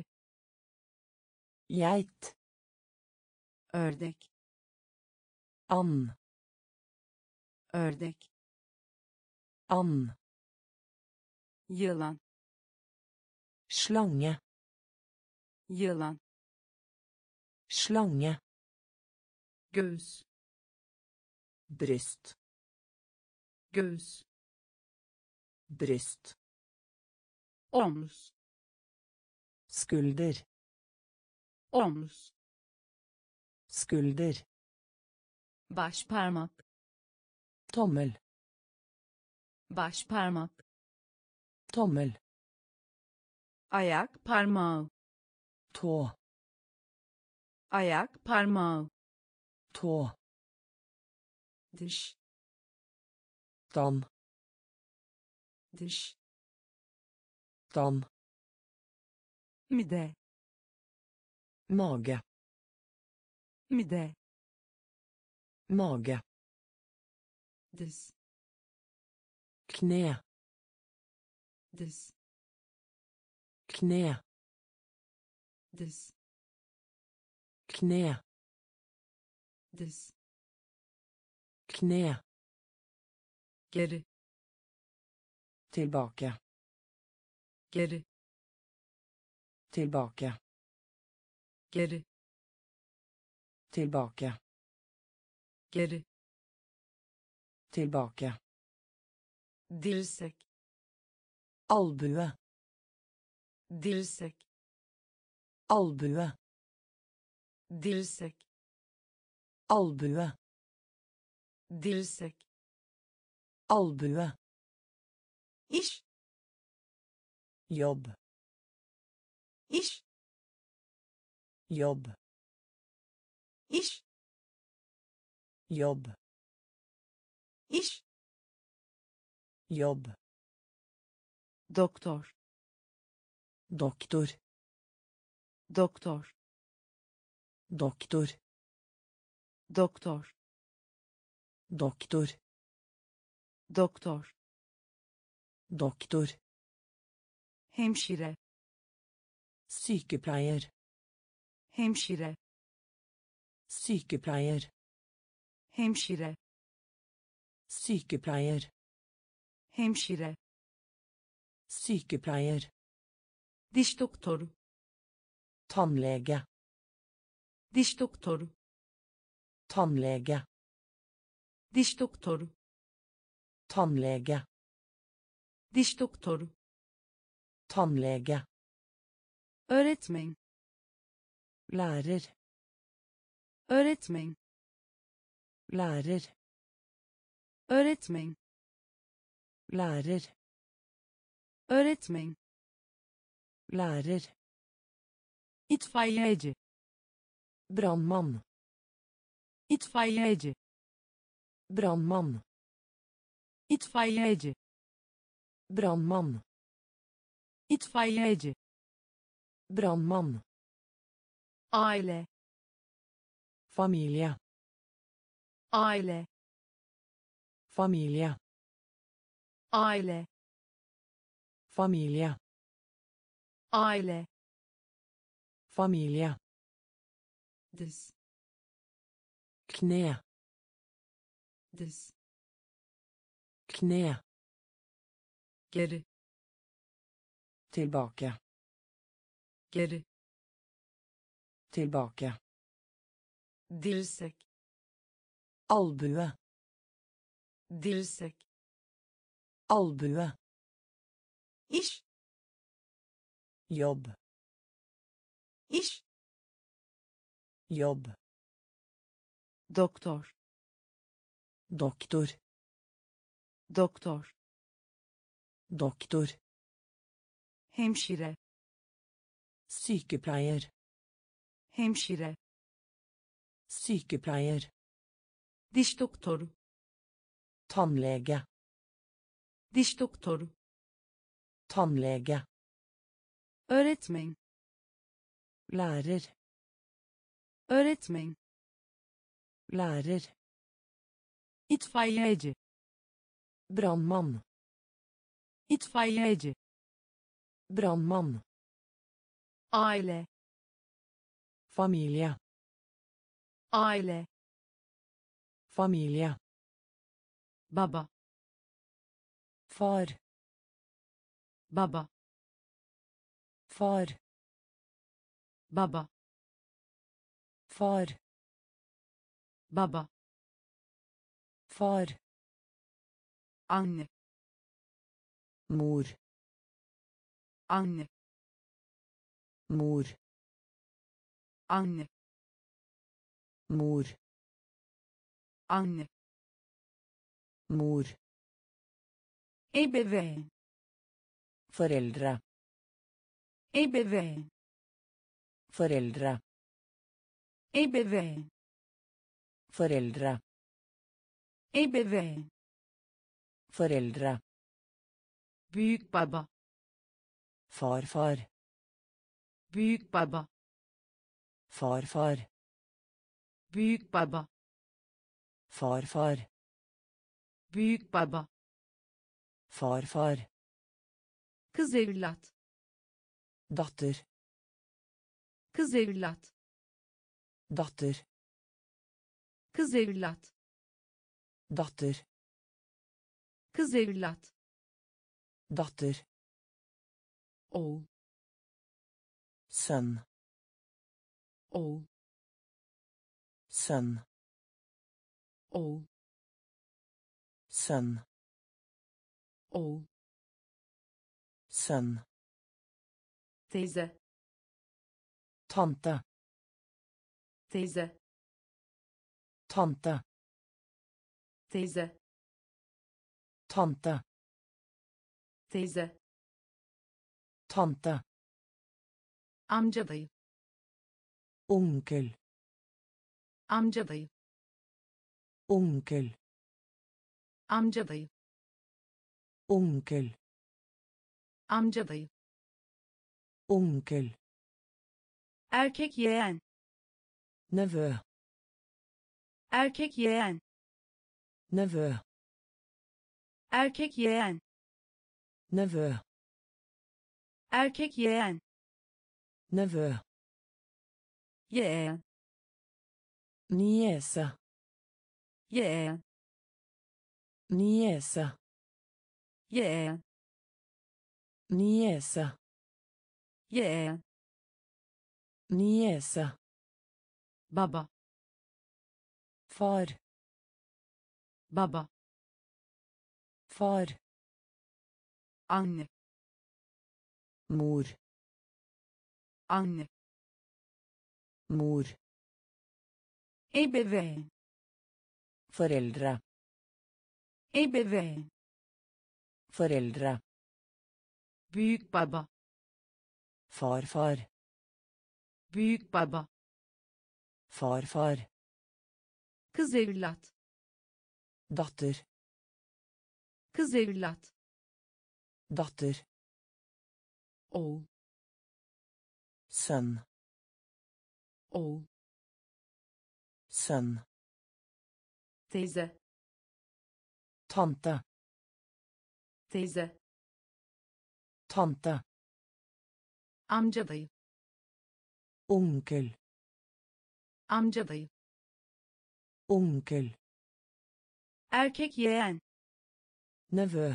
geit, ördek, and, ördek, and, yılan, slange, yılan, slange, göğüs, bryst, göğüs, bryst, omuz, skulder, omuz, skulder, baş parmak, tommel, baş parmak, tommel, ayak parmağı, tå, ayak parmağı, tå, dış, dam, dış, dam, mide, mage, mide, mage, Diz. Kne. Diz. Kne. Diz. Kne. Diz. Kne. Geri. Tilbake. Geri. Tilbake. Geri. Tilbake. Geri. Tilbake. Dirsek. Albue. Dirsek. Albue. Dirsek. Albue. Dirsek. Albue. İş. Jobb. İş. Jobb. İş. Jobb. İş. Jobb. Doktor. Doktor. Doktor. Doktor. Doktor. Doktor. Doktor. Doktor. Hemşire. Sykepleier. Hemşire. Sykepleier. Hemşire. Sykepleier. Hemşire. Sykepleier. Diş doktoru. Tannlege. Diş doktoru. Tannlege. Diş doktoru. Tannlege. Diş doktoru. Tannlege. Öğretmen. Lærer. Öğretmen. Lærer. Öğretmen. Lærer. Öğretmen. Lærer. İtfaiyeci. Brannmann. İtfaiyeci. Brannmann. İtfaiyeci. Brannmann. İtfaiyeci. Brannmann. Aile. Familie. Aile. Familie. Aile. Familie. Aile. Familie. Diz. Kne. Diz. Kne. Geri. Tilbake. Geri. Tilbake. Dirsek. Albue. Dirsek. Albue. İş. Jobb. İş. Jobb. Doktor. Doktor. Doktor. Doktor. Hemşire. Sykepleier. Hemşire. Sykepleier. Diş doktoru. Tannlege. Diş doktoru. Tannlege. Öğretmen. Lærer. Öğretmen. Lærer. İtfaiyeci. Brannmann. İtfaiyeci. Brannmann. Aile. Familie. Aile. Familie. Baba. Far. Baba. Far. Baba. Far. Baba. Far. Anne. Mor. Anne. Mor. Anne. Mor. Anne. Mor. Ebeveyn. Foreldre. Ebeveyn. Foreldre. Ebeveyn. Foreldre. Ebeveyn. Foreldre. Büyük baba. Farfar. Büyük baba. Farfar. Büyük baba. Farfar. Büyük baba. Farfar. Kız evlat. Datter. Kız evlat. Datter. Kız evlat. Datter. Kız evlat. Datter. Oğul. Sønn. Oğul. Sønn. Oğul. Sønn. Oğul. Sønn. Teyze. Tante. Teyze. Tante. Teyze. Tante. Teyze. Tante. Amca dayı. Onkel. Amca dayı. Onkel. Amca dayı. Onkel. Amca dayı. Onkel. Erkek yeğen. Nevø. Erkek yeğen. Nevø. Erkek yeğen. Nevø. Erkek yeğen. Nevø. Yeğen. Niese. Yeğen. Niese. Yeğen. Niese. Yeğen. Niese. Baba. Far. Baba. Far. Anne. Mor. Anne. Mor. Ebeveyn. Foreldre. Ebeveyn. Foreldre. Büyük baba. Farfar. Büyük baba. Farfar. Kız evlat. Datter. Kız evlat. Datter. Oğul. Sønn. Oğul. Sønn. Teyze. Tante. Teyze. Tante. Amca dayı. Onkel. Amca dayı. Onkel. Erkek yeğen. Nevø.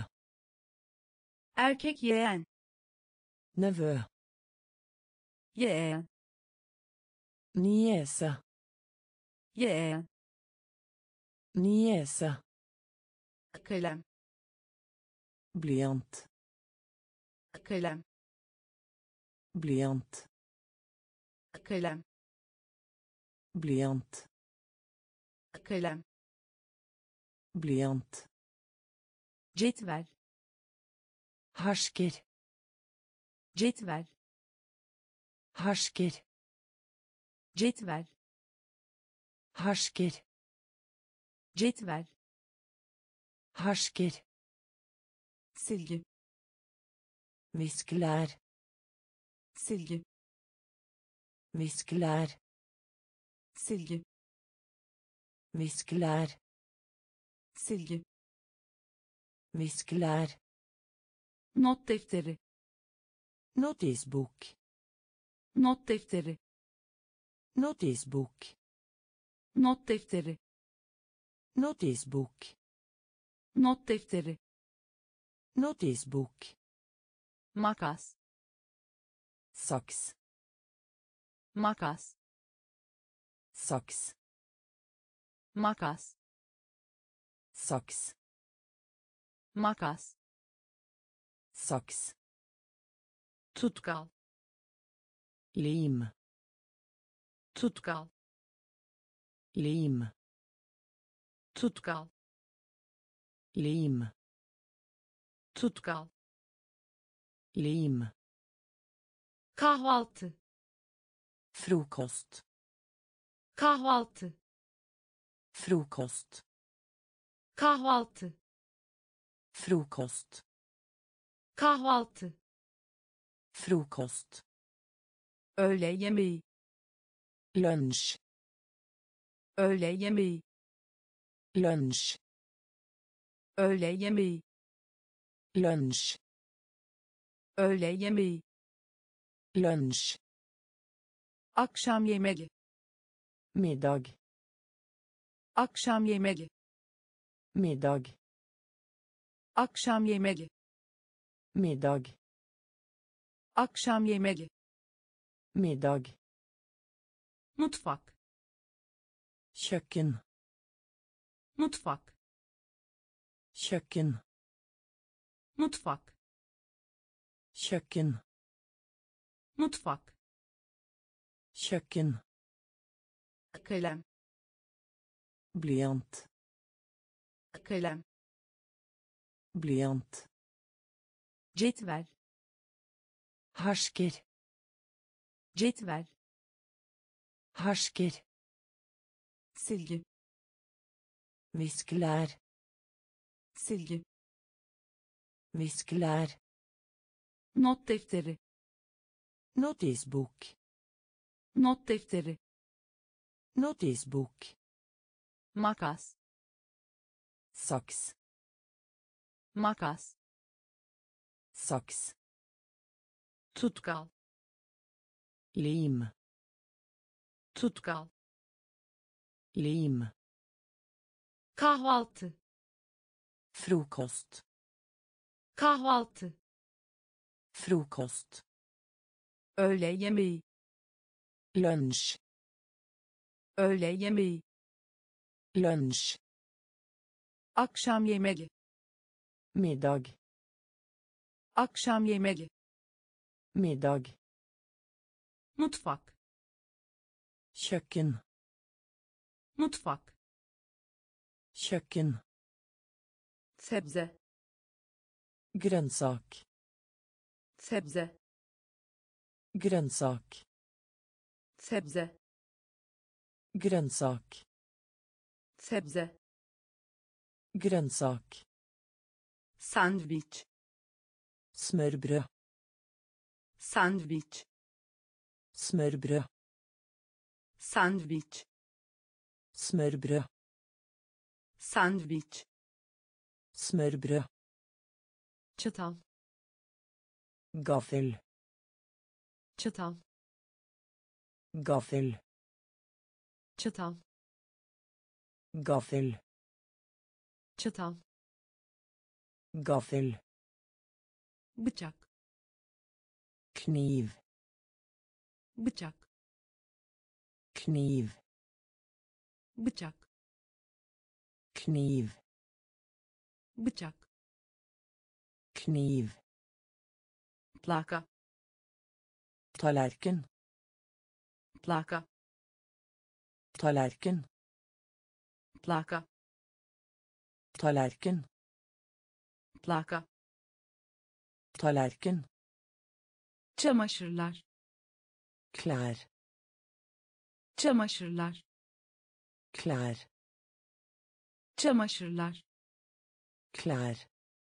Erkek yeğen. Nevø. Yeğen. Niese. Yeğen. Niese. Kalem. Blyant. Kalem. Blyant. Kalem. Blyant. Kalem. Blyant. Cetvel. Hersker. Cetvel. Hersker. Cetvel. Hersker. Cetvel. Hersker. Silgi. Viskelær. Silgi. Viskelær. Silgi. Viskelær. Silgi. Viskelær. Not defteri. Notisbok. Not defteri. Notisbok. Not defteri. Notisbok. Not defteri. Notisbok. Makas. Saks. Makas. Saks. Makas. Saks. Makas. Saks. Tutkal. Lim. Tutkal. Lim. Tutkal. Lim. Tutkal. Lim. Kahvaltı. Frokost. Kahvaltı. Frokost. Kahvaltı. Frokost. Kahvaltı. Frokost. Öğle yemeği. Lunsj. Öğle yemeği. Lunsj. öğle yemeği, Lunsj. öğle yemeği, Lunsj. akşam yemeği, Middag. akşam yemeği, Middag. akşam yemeği, Middag. akşam yemeği, Middag. mutfak, Kjøkken. mutfak, Kjøkken. mutfak, Kjøkken. mutfak, Kjøkken. kalem, Blyant. kalem, Blyant. cetvel, Hersker. cetvel, Hersker. silgi, Viskelær. silgi, Viskelær. not defteri, Notisbok. not defteri, Notisbok. makas, Saks. makas, Saks. tutkal, Lim. tutkal, Lim. kahvaltı, Frokost. kahvaltı, Frokost. öğle yemeği, Lunsj. öğle yemeği, Lunsj. akşam yemeği, Middag. akşam yemeği, Middag. mutfak, Kjøkken. mutfak, Kjøkken. sebze, Grønnsak. sebze, Grønnsak. sebze, Grønnsak. sebze, Grønnsak. sandviç, Smørbrød. sandviç, Smørbrød. sandviç, Smørbrød. sandviç, Smørbrød. çatal, Gaffel. çatal, Gaffel. çatal, Gaffel. çatal, Gaffel. bıçak, Kniv. bıçak, Kniv. bıçak, Kniv. bıçak, Kniv. plaka, Tallerken. plaka, Tallerken. plaka, Tallerken. plaka, Tallerken. çamaşırlar, Klær. çamaşırlar, Klær. çamaşırlar, Klær.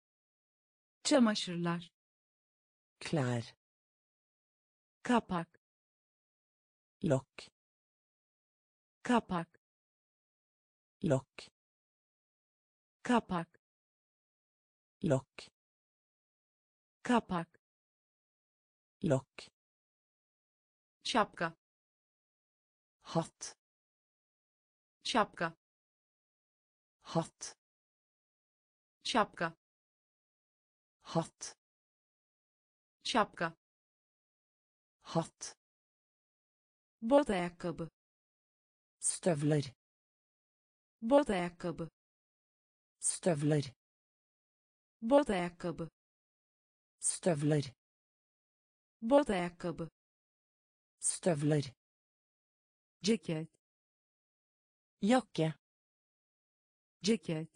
çamaşırlar, Klær. kapak, Lokk. kapak, Lokk. kapak, Lokk. kapak, Lokk. şapka, Hatt. şapka, Hatt. şapka, Hatt. şapka, Hatt. bot ayakkabı, Støvler. bot ayakkabı, Støvler. bot ayakkabı, Støvler. bot ayakkabı, Støvler. ceket, Jakke. ceket,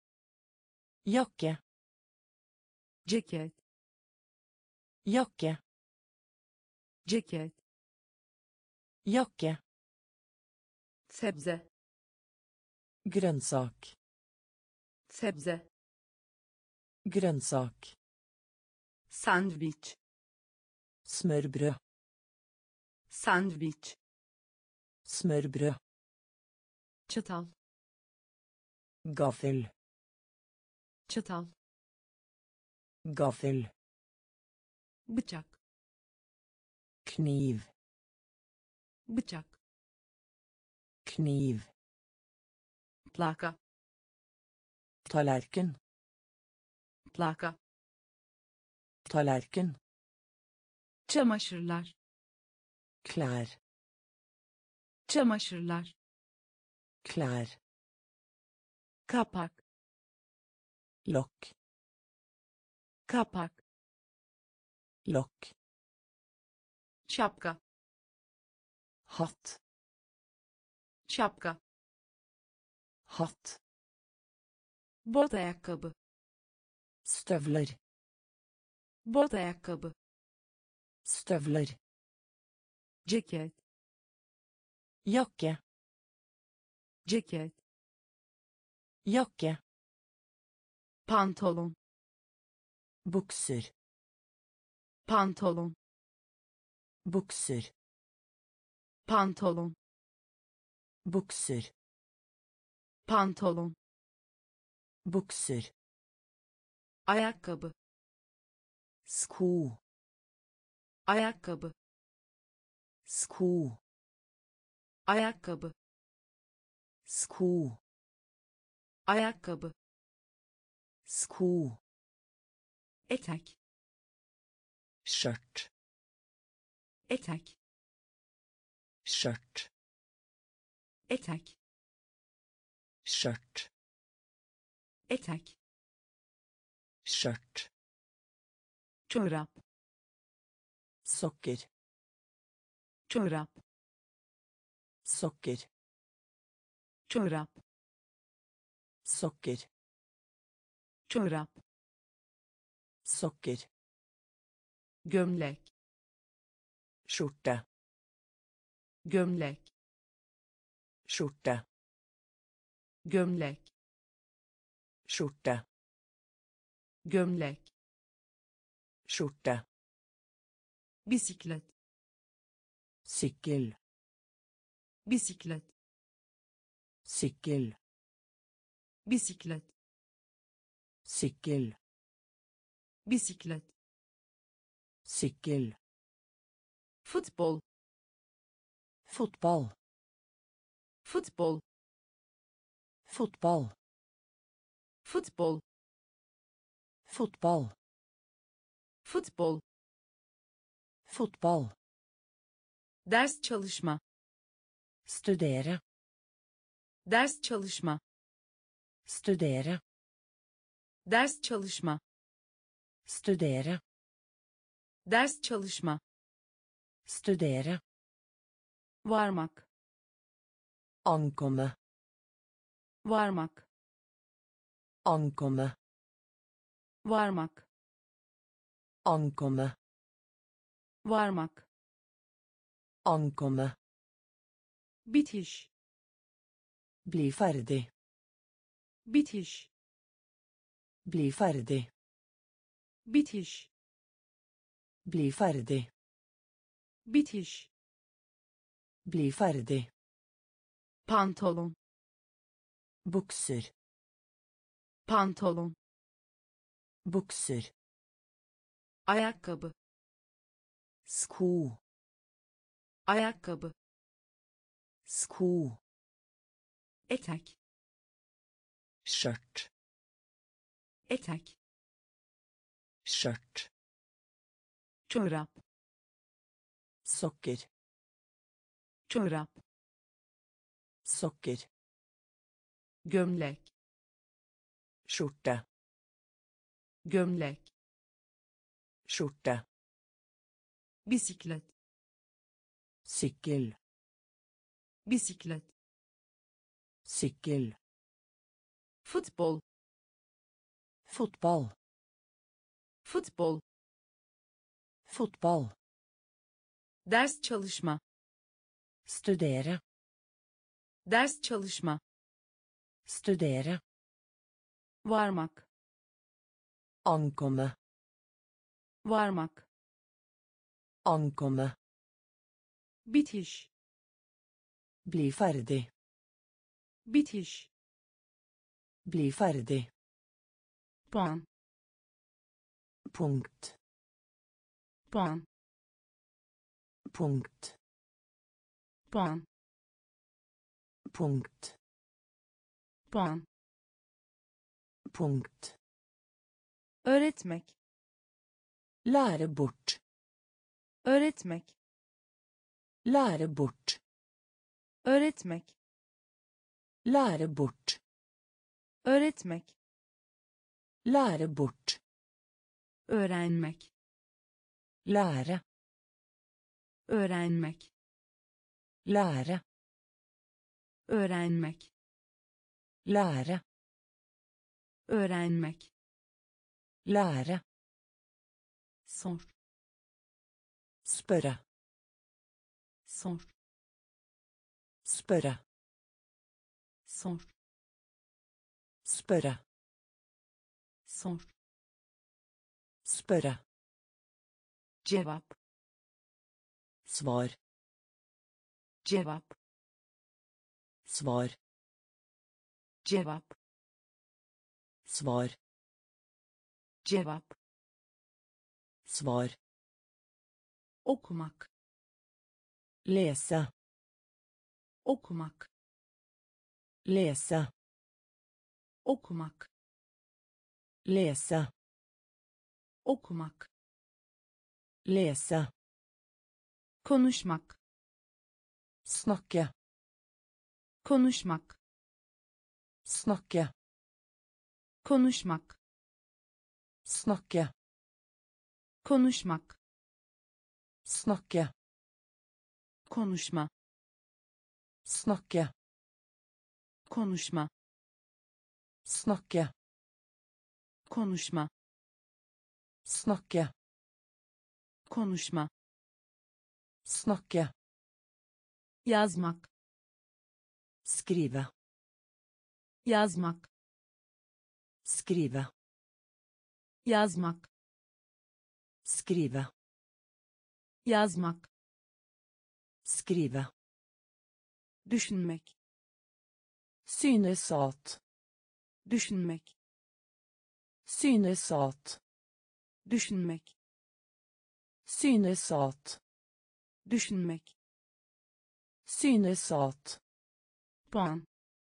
Jakke. ceket, Jakke. ceket, Jakke. sebze, Grønnsak. sebze, Grønnsak. sandviç, Smørbrød. sandviç, Smørbrød. çatal, Gaffel. çatal, Gaffel. bıçak, Kniv. bıçak, Kniv. plaka, Tallerken. plaka, Tallerken. çamaşırlar, Klær. çamaşırlar, Klær. kapak, Lokk. kapak, Lokk. şapka, Hatt. şapka, Hatt. bot ayakkabı, Støvler. bot ayakkabı, Støvler. ceket, Jakke. ceket, Jakke. pantolon, Bukser. pantolon, Bukser. pantolon, Bukser. pantolon, Bukser. ayakkabı, Sko. ayakkabı, Sko. ayakkabı, Sko. ayakkabı, Sko. etek, Skjørt. etek, Skjørt. etek, Skjørt. etek, Skjørt. çorap, Sokker. çorap, Sokker. çorap, Sokker. çorap, Sokker. gömlek, Skjorte. gömlek, Skjorte. gömlek, Skjorte. gömlek, Skjorte. bisiklet, Sykkel. bisiklet, Sykkel. bisiklet, Sykkel. bisiklet, Sykkel. futbol, Fotball. futbol, Fotball. futbol, Fotball. futbol, Fotball. ders çalışma, Studere. ders çalışma, Studere. ders çalışma, Studere. ders çalışma, Studere. varmak, Ankomme. varmak, Ankomme. varmak, Ankomme. varmak, Ankomme. bitiş, Bli ferdig. bitiş, Bli ferdig. bitiş, Bli ferdig. bitiş, Bli ferdig. pantolon, Bukser. pantolon, Bukser. ayakkabı, Sko. ayakkabı, Sko. etek, Skjørt. etek, Skjørt. çorap, Sokker. çorap, Sokker. gömlek, Skjorte. gömlek, Skjorte. bisiklet, Sykkel. bisiklet, Sykkel. futbol, Fotball. futbol, Fotball. ders çalışma, Studere. ders çalışma, Studere. varmak, Ankomme. varmak, Ankomme. bitiş, Bli ferdig. bitiş, Bli ferdig. puan, punkt, puan, punkt, puan, punkt, puan, punkt, öğretmek, lære bort, öğretmek, lære bort, öğretmek, lære bort, öğretmek, lære bort, öğrenmek, lære, öğrenmek, lære, öğrenmek, lære, öğrenmek, lære, sor, spørre, sor, spørre, sor, spørre, sor, spørre, cevap, svar, cevap, svar, cevap, svar, cevap, svar, okumak, lese, okumak, lese, okumak, lese, okumak, lese, konuşmak, snakke, konuşmak, snakke, konuşmak, snakke, konuşmak, snakke, konuşma, snakke, konuşma, snakke, konuşma, snakke, konuşma, snakke, yazmak, skrive, yazmak, skrive, yazmak, skrive, yazmak, skrive, düşünmek, synes at, düşünmek, synes at, düşünmek, synes at, düşünmek, synes at, puan,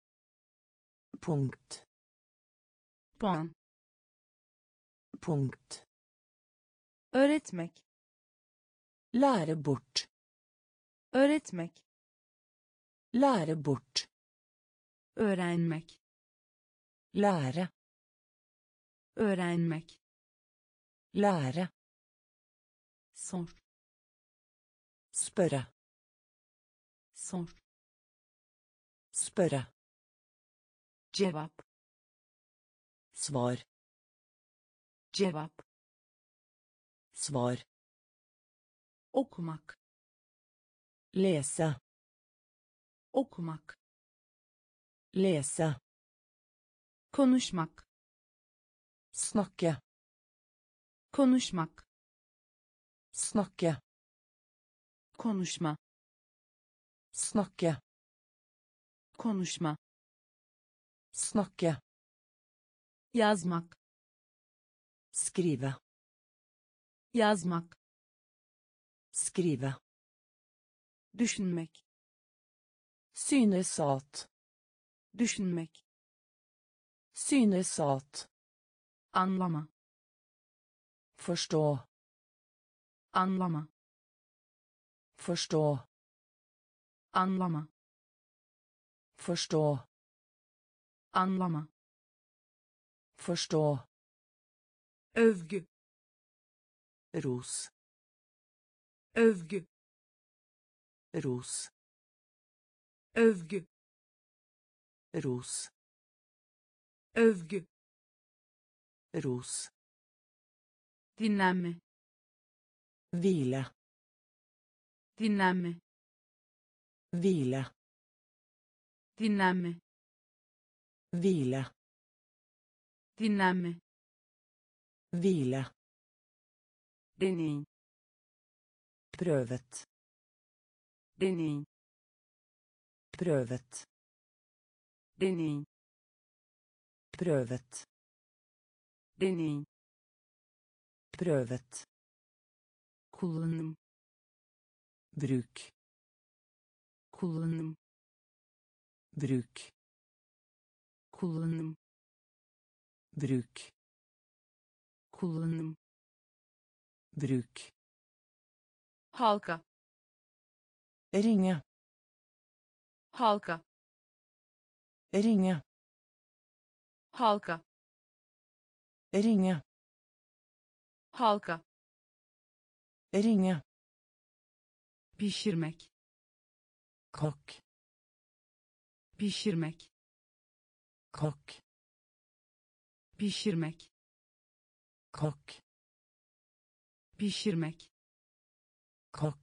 punkt, puan, punkt, öğretmek, lære bort, öğretmek, lære bort, öğrenmek, lære, öğrenmek, lære, sor, spørre, sor, spørre, cevap, svar, cevap, svar, okumak, lese, okumak, lese, konuşmak, snakke, konuşmak, snakke, konuşma, snakke, konuşma, snakke, yazmak, skrive, yazmak, skrive, düşünmek, synes at, düşünmek, synes at, anlama, forstå, anlama, forstå, anlama, forstå, anlama, forstå, övgü, ros, övgü, ros, övgü, ros, övgü, ros, dinlenme, hvile, dinlenme, hvile, dinlenme, hvile, dinlenme, hvile, deney, prøvet, deney, prøvet, deney, prøvet, deney, prøvet, kullanım, bruk, kullanım, bruk, kullanım, bruk, kullanım, bruk, halka, ringe, halka, ringe, halka, ringe, halka, ringe, pişirmek, kokk, pişirmek, kokk, pişirmek, kokk, pişirmek, kokk,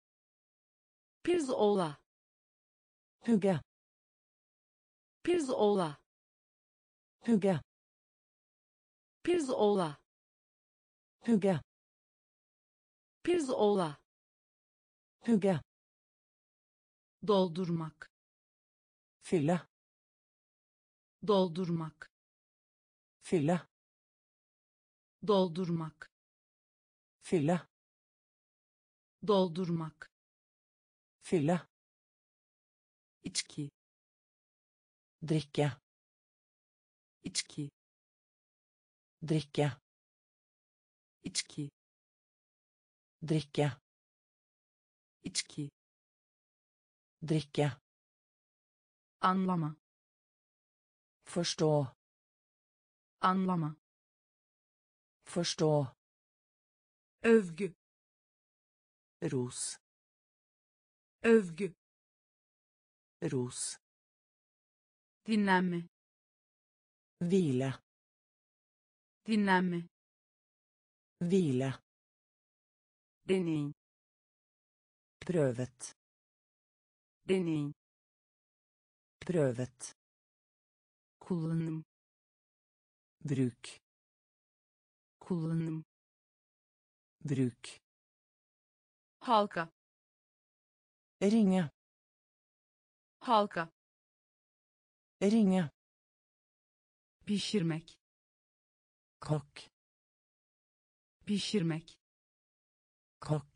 pirzola, hugge, pirzola, hugge, pirzola, hugge, pirzola, hugge, doldurmak, fylle, doldurmak, fylle, doldurmak, fylle, doldurmak, fylle, içki, drikke, içki, drikke, içki, drikke, içki, drikke, anlama, forstå, anlama, forstå, övgü, ros, övgü, ros, dinlenme, hvile, dinlenme, hvile, deney, prøvet, deney, prøvet, kullanım, bruk, kullanım, bruk, halka, ringe, halka, ringe, pişirmek, kokk, pişirmek, kokk,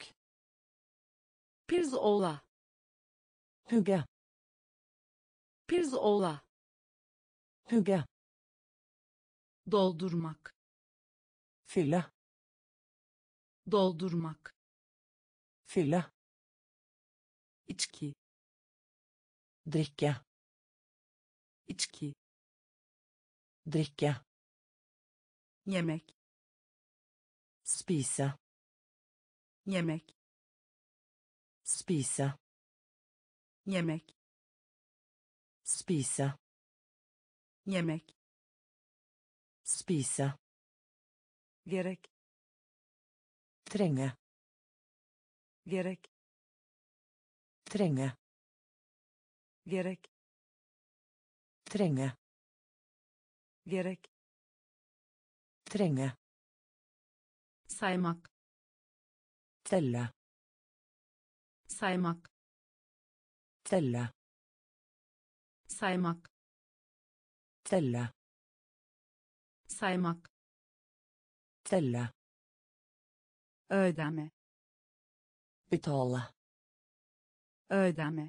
pirzola, hugge, pirzola, hugge, doldurmak, fylle, doldurmak, fylle, içki, drikke, içki, drikke, yemek, spise, yemek, spise, yemek, spise, yemek, spise, gerek, trenge, gerek, trenge, gerek, trenge, gerek, trenge, saymak, telle, saymak, telle, saymak, telle, saymak, telle, ödeme, betale, ödeme,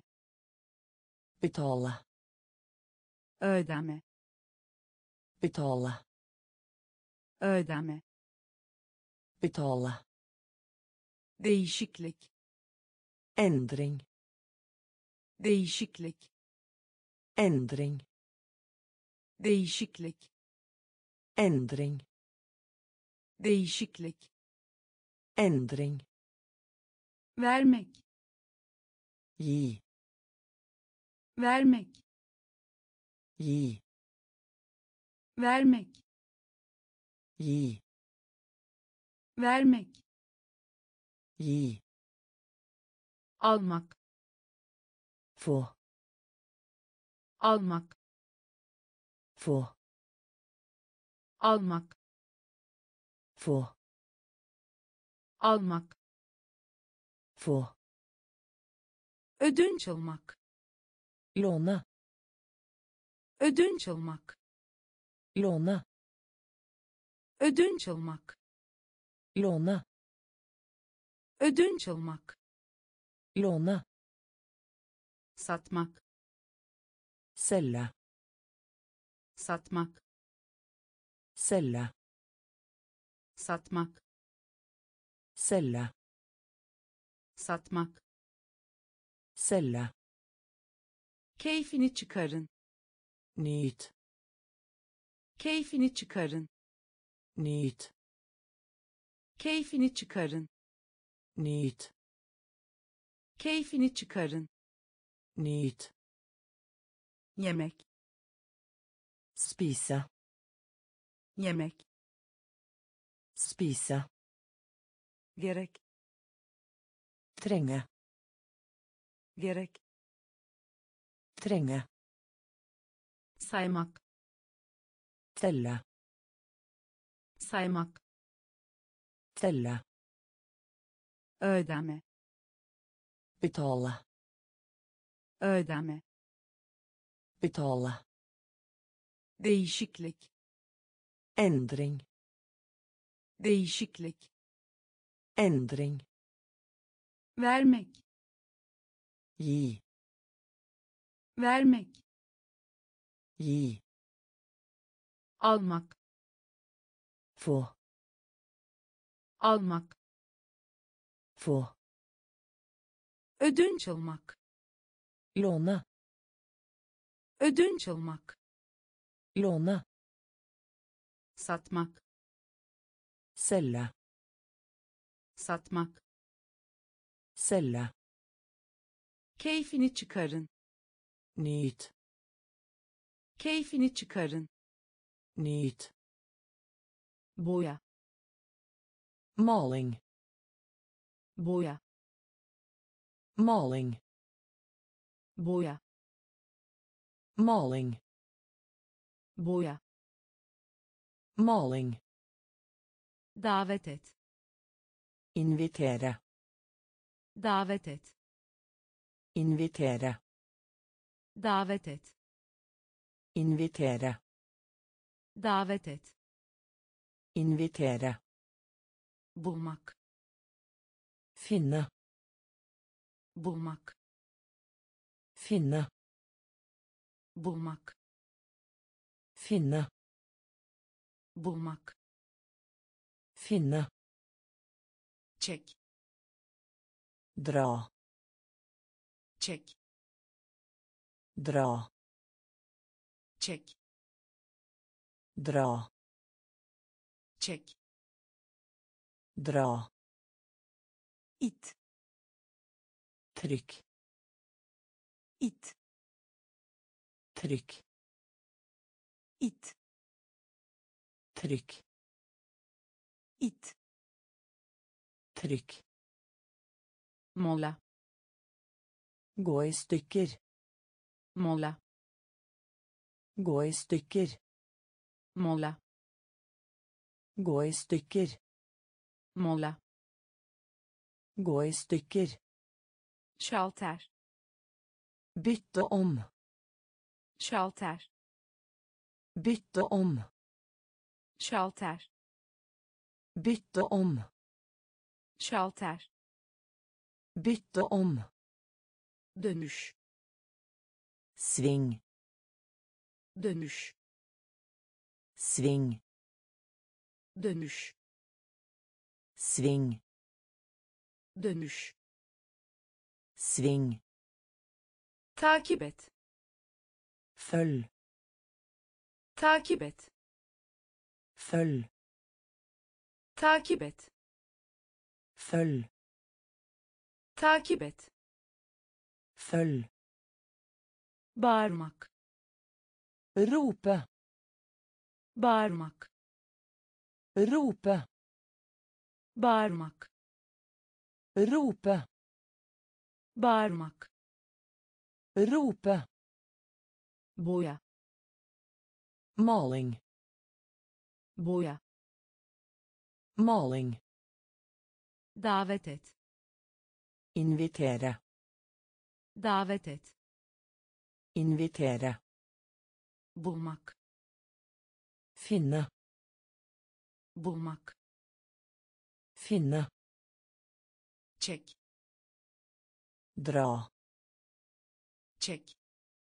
betale, ödeme, betale, ödeme, betale, değişiklik, endring, değişiklik, endring, değişiklik, endring, değişiklik, endring, vermek, gi, vermek, gi, vermek, gi, vermek, gi, almak, få, almak, få, almak, få, almak, få, ödünç almak, låna, ödünç almak, låna, ödünç almak, Låna. ödünç almak, Låna. satmak, Sälja. satmak, Sälja. satmak, Sälja. satmak. Sälja. Keyfini çıkarın, Nyt. keyfini çıkarın, Nyt. keyfini çıkarın, Nyt. keyfini çıkarın. Nyt. Yemek, Spisa. yemek, Spisa. gerek, Tränga. gerek. Tränga. Saymak, Tälla. saymak. Tälla. Ödeme, Betala. ödeme. Betala. Değişiklik, Ändring. değişiklik. Ändring. Vermek, Ge. vermek. Ge. Almak, Få. almak. Få. Ödünç almak, Låna. ödünç almak. Låna. Satmak, Sälja. satmak. Sälja. Keyfini çıkarın, Nyt. keyfini çıkarın. Nyt. Boya, Maling. boya, Maling. boya, Maling. boya. Maling. Davet et, Invitera. davet et, Invitera. davet et, Invitera. davet et. Invitera. Bulmak, Finna. bulmak, Finna. bulmak, Finna. bulmak. Finna. Çek, Dra. çek, Dra. çek, Dra. çek. Dra. İt, Tryck. it, Tryck. it, Tryck. it. Tryck. Mola, Gå i stykker. mola, Gå i stykker. mola, Gå i stykker. mola. Gå i stykker. Şalter, Bytte om. şalter, Bytte om. şalter, Bytte om. şalter. Bytte om. Dönüş, Sving. dönüş, Sving. dönüş, Sving. dönüş. Sving. Takip et, Følg. takip et, Følg. takip et, Følg. takip et. Følg. Bağırmak, Rope. bağırmak, Rope. bağırmak, Rope. bağırmak. Rope. Boya, Maling. boya. Maling. Davet et, Invitera. davet et. Invitera. Bulmak, Finna. bulmak, finne, çek, dra, çek,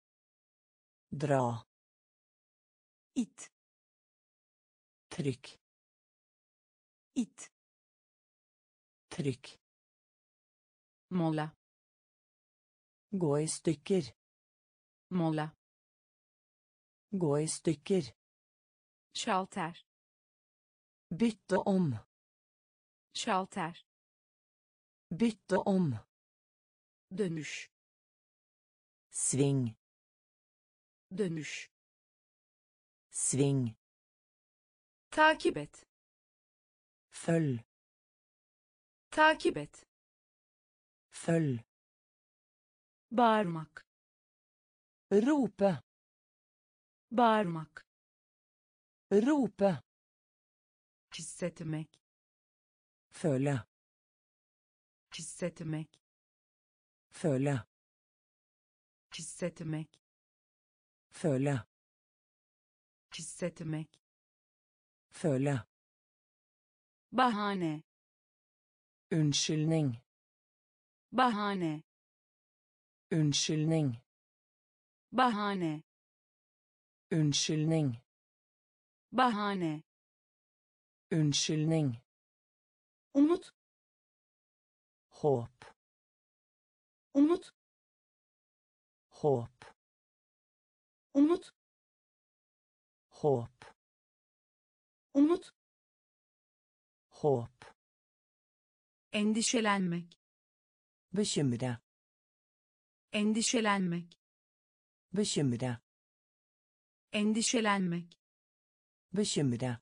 dra, it, trykk, it, trykk, mola, gå i stykker, mola, gå i stykker, şalter, bytte om, şalter, bytte om, dönüş, sving, dönüş, sving, takip et, følg, takip et, følg, bağırmak, rope, bağırmak, rope, hissetmek, føle, hissetmek, føle, hissetmek, føle, hissetmek, føle, bahane, unnskyldning, bahane, unnskyldning, bahane, unnskyldning, bahane, unnskyldning, umut, håp, umut, håp, umut, håp, umut, håp, endişelenmek, bekymre, endişelenmek, bekymre, endişelenmek, bekymre,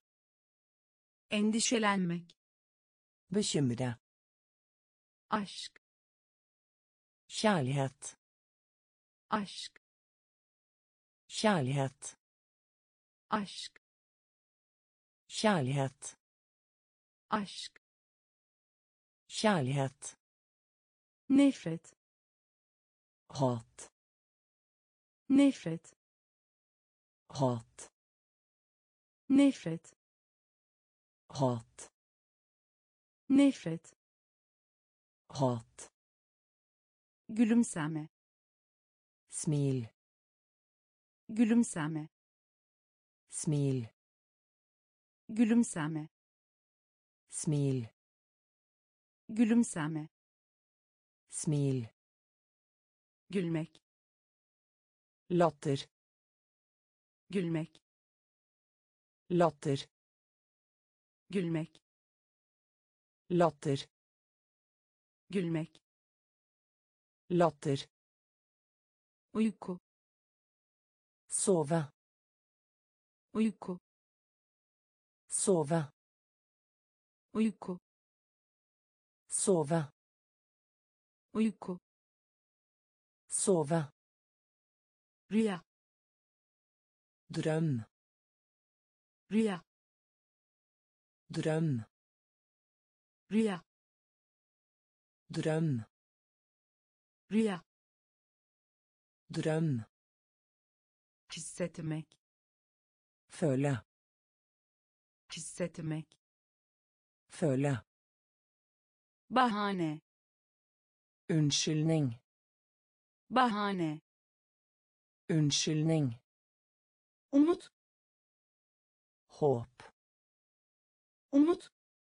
endişelenmek, bekymre, aşk, kjærlighet, aşk, kjærlighet, aşk, kjærlighet, aşk, kjærlighet, nefret, hat, nefret, hat, nefret, hat, nefret, hat, gülümseme, smil, gülümseme, smil, gülümseme, smil, gülümseme, smil, gülmek, latter, gülmek, latter, gülmek, latter, gülmek, latter, uyku, sove, uyku, sove, uyku, sove, uyku, sove, rüya, drøm, rüya, drøm, rüya, drøm, rüya, drøm, hissetmek, føle, hissetmek, føle, bahane, unnskyldning, bahane, unnskyldning, umut, håp, umut,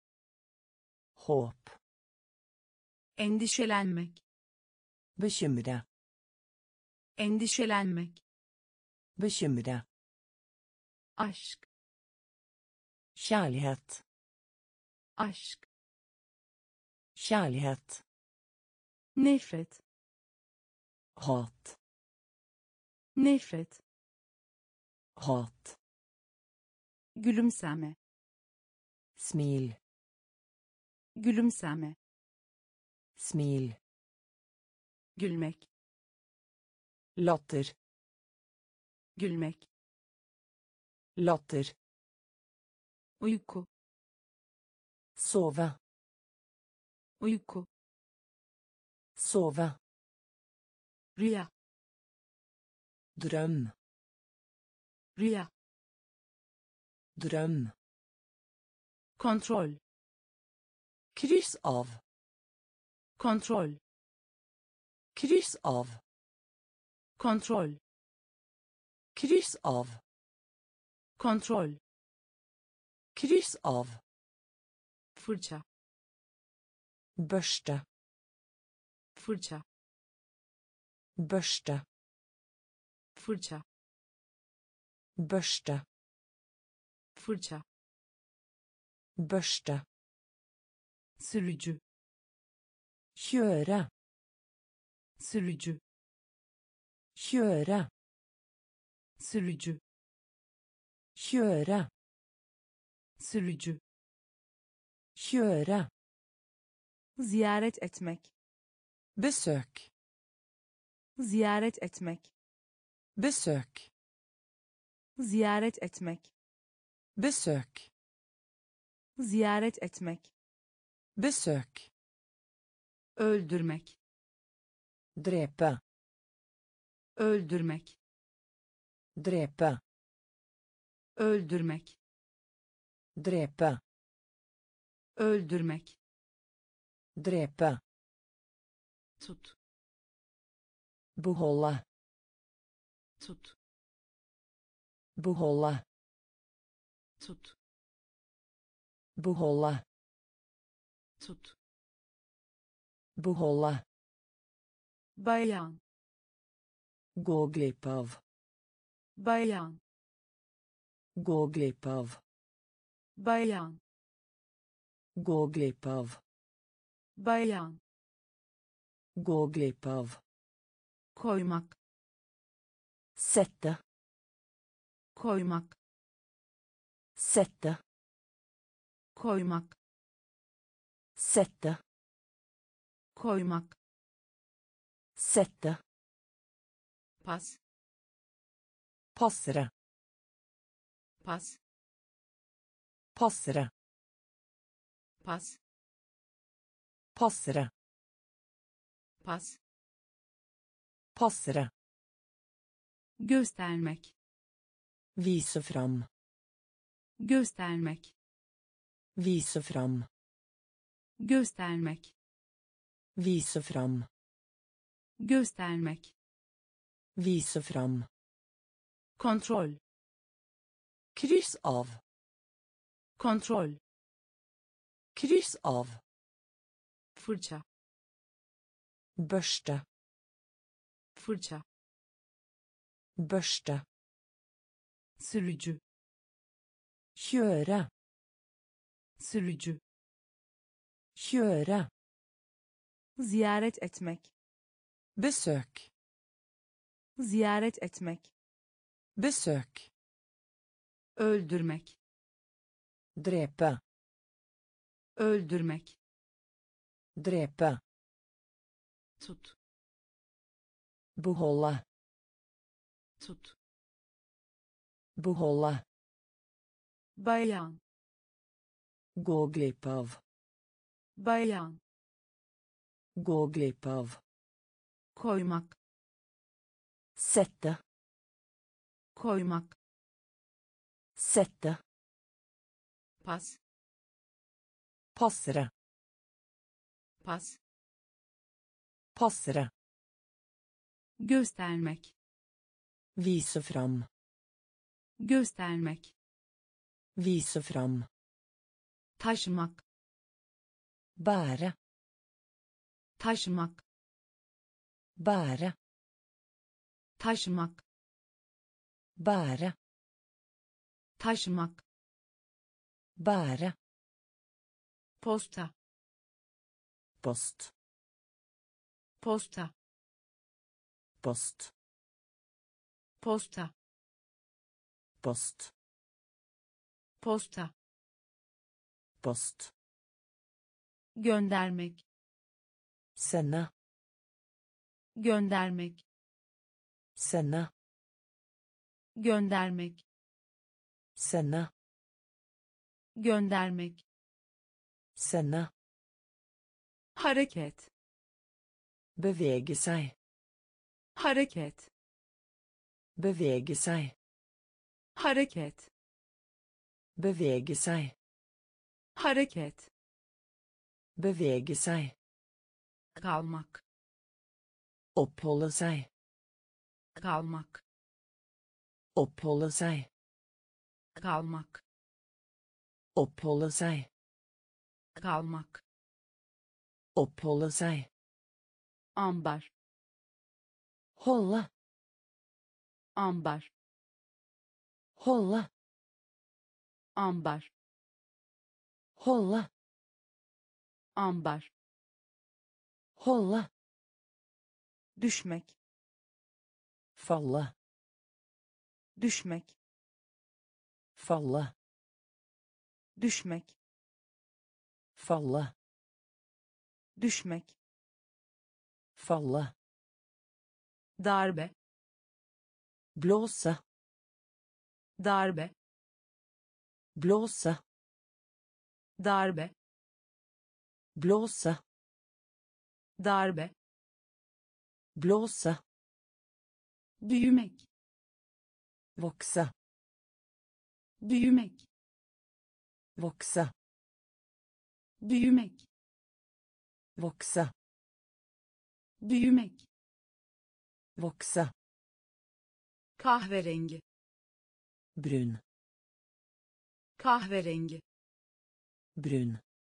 håp, endişelenmek, bekymre, endişelenmek, bekymre, aşk, kjærlighet, aşk, kjærlighet, nefret, hat, nefret, hat, gülümseme, smil, gülümseme, smil, gülmek, latter, gülmek, latter, uyku, sove, uyku, sove, rüya, drøm, rüya, drøm, kontrol, Kryss av. kontrol, Kryss av. kontrol, Kryss av. kontrol, Kryss av. fırça, Børste. fırça, Børste. fırça, Børste. fırça, Børste. sürücü, Kjøre. sürücü, Kjøre. sürücü, Kjøre. sürücü, Kjøre. ziyaret etmek, Besøk. ziyaret etmek, Besøk. ziyaret etmek, Besøk. ziyaret etmek, Besøk. öldürmek, Drepe. öldürmek, Drepe. öldürmek, Drepe. öldürmek, Drepe. tut, Beholde. tut, Beholde. tut, Beholde. tut, Beholde. bayan, Gå glipp av. bayan, Gå glipp av. bayan, Gå glipp av. bayan, Gå glipp av. koymak, Sette. koymak, Sette. koymak, Sette. koymak, Sette. pas, Passere. pas, Passere. pas, Passere. pas, Passere. göstermek, Vise fram. göstermek, Vise fram. göstermek, Vise fram. göstermek, Vise fram. kontrol, Kryss av. kontrol, Kryss av. fırça, Børste. fırça, Børste. sürücü, Kjøre. sürücü, Kjøre. ziyaret etmek, Besøk. ziyaret etmek, Besøk. öldürmek, Drepe. öldürmek, Drepe. tut, Beholde. tut, Beholde. bayan, Gå glipp av. bayan, Gå glipp av. koymak, Sette. koymak, Sette. pas, Passere. pas, Passere. göstermek, Vise fram. göstermek, Vise fram. taşımak, Bære. taşımak, Bære. taşımak, Bære. taşımak, Bære. posta, Post. posta, Post. posta, Post. posta, Post. göndermek, Sende. göndermek, Sende. göndermek, Sende. göndermek, Sende. hareket, Bevege seg. hareket, Bevege seg. hareket, Bevege seg. Hareket. Bevege seg. Kalmak. Oppholde seg. Kalmak. Oppholde seg. Kalmak. Oppholde seg. Kalmak. Oppholde seg. Ambar. Holde. Ambar. Holde. Ambar. Holde. Ambar. Holde. Düşmek. Falle. Düşmek. Falle. Düşmek. Falle. Düşmek. Falle. Darbe. Blåse. Darbe. Blåse. Darbe. Blåse. Darbe. Blåse. Büyümek. Vokse. Büyümek. Vokse. Büyümek. Vokse. Büyümek. Vokse. Kahverengi. Brun. Kahverengi. Brun.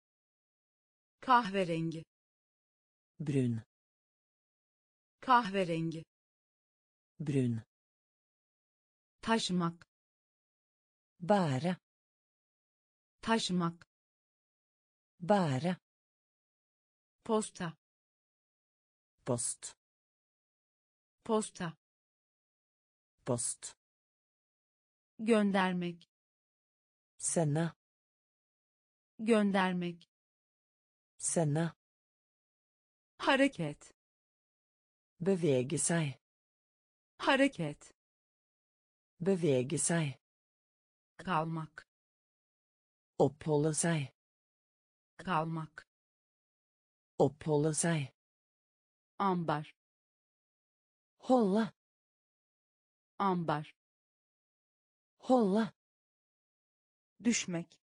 Kahverengi. Brun. Kahverengi. Brun. Taşımak. Bære. Taşımak. Bære. Posta. Post. Posta. Post. Göndermek. Sende. Göndermek. Sende. Hareket. Bevege seg. Hareket. Bevege seg. Kalmak. Oppholde seg. Kalmak. Oppholde seg. Ambar. Holde. Ambar. Holde. Düşmek.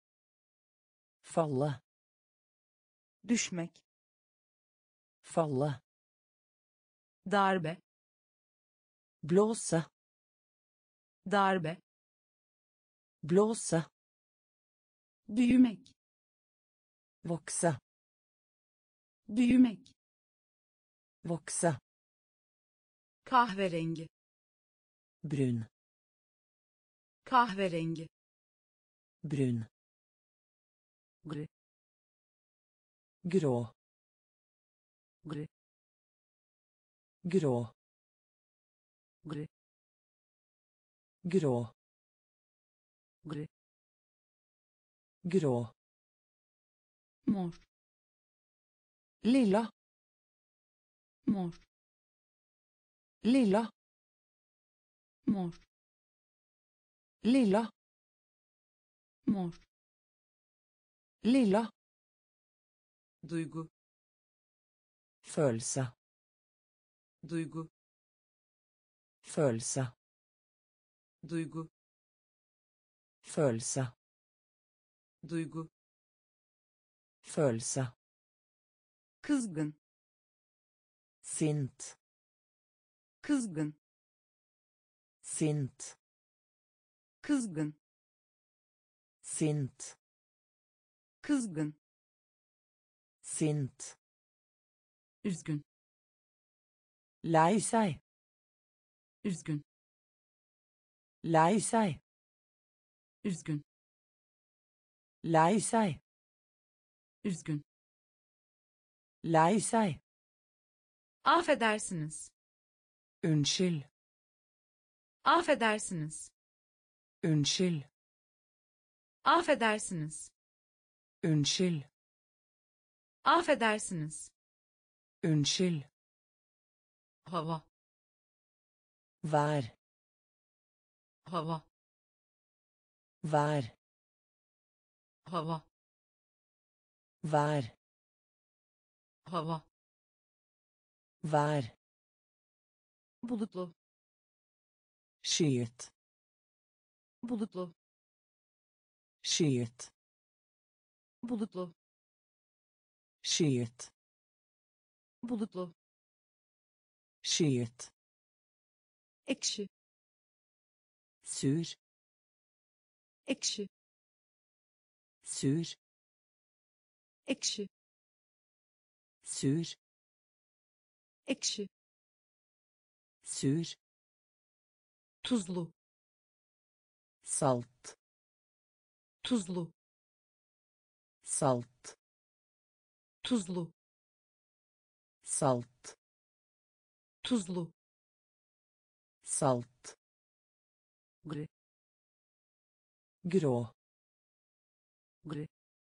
Falle. Düşmek. Falle. Darbe. Blåse. Darbe. Blåse. Büyümek. Vokse. Büyümek. Vokse. Kahverengi. Brun. Kahverengi. Brun. Gri. Grå. Gri. Grå. Gri. Grå. Gri. Grå. Mor. Lilla. Mor. Lilla. Mor. Lilla. Mor. Lilla. Duygu. Følelse. Duygu. Følelse. Duygu. Følelse. Duygu. Følelse. Kızgın. Sint. Kızgın. Sint. Kızgın. Sint. Kızgın. Sint. Üzgün. Lei seg. Üzgün. Lei seg. Üzgün. Lei seg. Üzgün. Lei seg. Affedersiniz. Unnskyld. Affedersiniz. Unnskyld. Affedersiniz. Unnskyld. Affedersiniz. Unnskyld. Hava. Vær. Hava. Vær. Hava. Vær. Hava. Vær. Bulutlu. Skyet. Bulutlu. Skyet. bulutlu, Skyet. bulutlu, Skyet. ekşi, Sur. ekşi, Sur. ekşi, Sur. ekşi, Sur. tuzlu, Salt. tuzlu, Salt. tuzlu, Salt. tuzlu, Salt. gri, Grå. gri,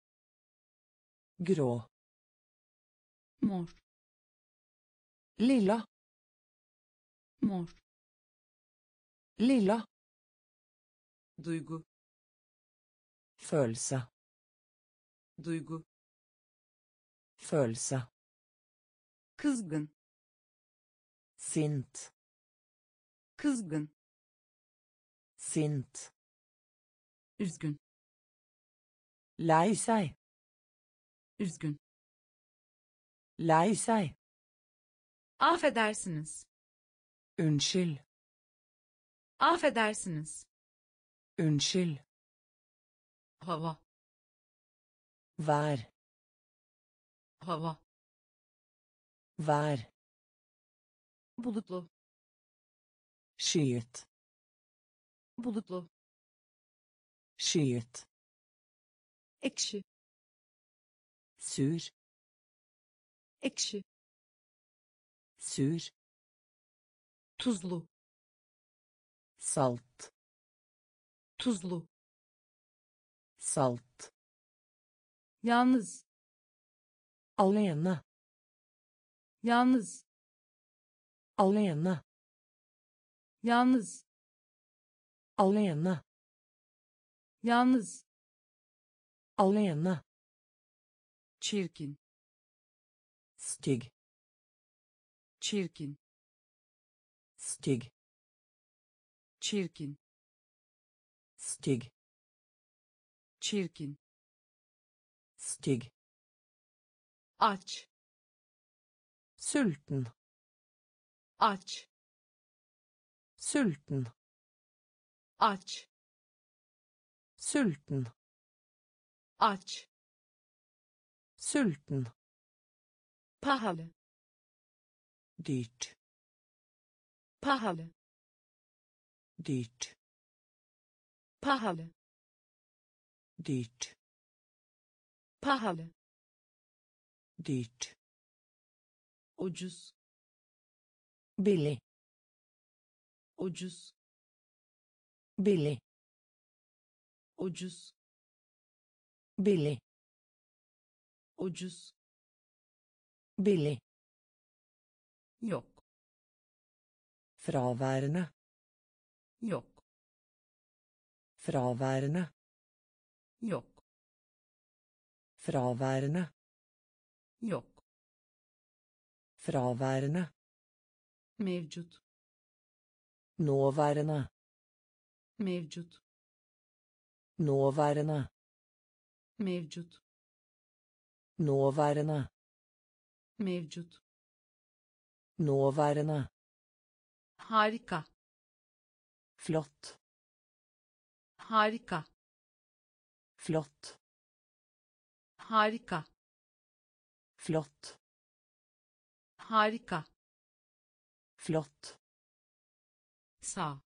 Grå. mor, Lilla. mor, Lilla. duygu, Følelse. duygu, Følelse. kızgın, Sint. kızgın, Sint. üzgün, Lei seg. üzgün, Lei seg. affedersiniz, Unnskyld. affedersiniz, Unnskyld. hava, Vær. hava, Vær. bulutlu, Skyet. bulutlu, Skyet. ekşi, Sur. ekşi, Sur. tuzlu, Salt. tuzlu, Salt. yalnız, Alene. yalnız, Alene. yalnız, Alene. yalnız, Alene. çirkin, Stygg. çirkin, Stygg. çirkin, Stygg. çirkin, Stygg. aç, Sulten. aç, Sulten. aç, Sulten. aç, Sulten. pahalı, Dyrt. pahalı, Dyrt. pahalı, Dyrt. pahalı, Dyrt. ucuz, Billig. ucuz, Billig. ucuz, Billig. ucuz, Billig. yok, Fraværende. yok, Fraværende. yok, Fraværende. yok, Fraværende. mevcut, Nåværende. mevcut, Nåværende. mevcut, Nåværende. mevcut, Nåværende. harika, Flott. harika, Flott. harika, Flott. harika, Flott. sağ,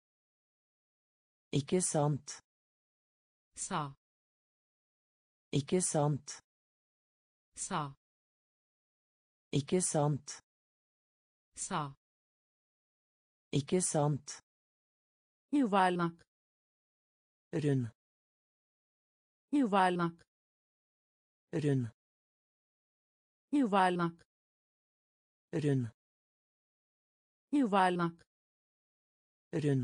Ikke sant. sağ, Ikke sant. sağ, Ikke sant. sağ, Ikke sant. yuvarlak, Rund. yuvarlak, Rund. yuvarlak, Rund. yuvarlak, Rund.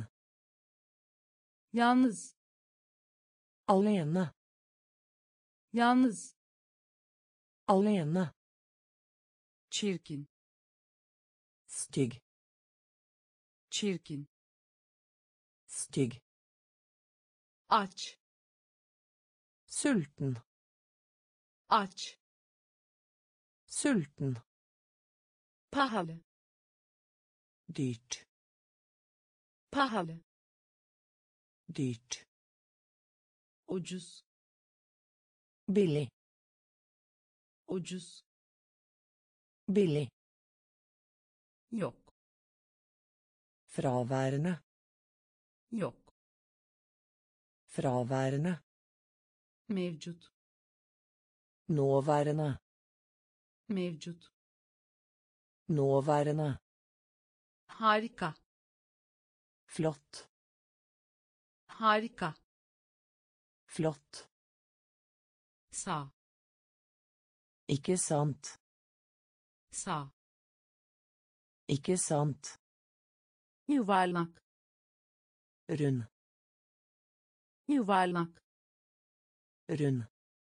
yalnız, Alene. yalnız, Alene. çirkin, Stygg. çirkin, Stygg. aç, Sulten. aç, Sulten. pahalı, Dyrt. pahalı, Dyrt. ucuz, Billig. ucuz, Billig. yok, Fraværende. yok, Fraværende. mevcut, Nåværende. mevcut, Nåværende. harika, Flott. harika, Flott. Sağ. Ikke sant. Sağ. Ikke sant. Yuvarlak. Rund. Yuvarlak. Rund.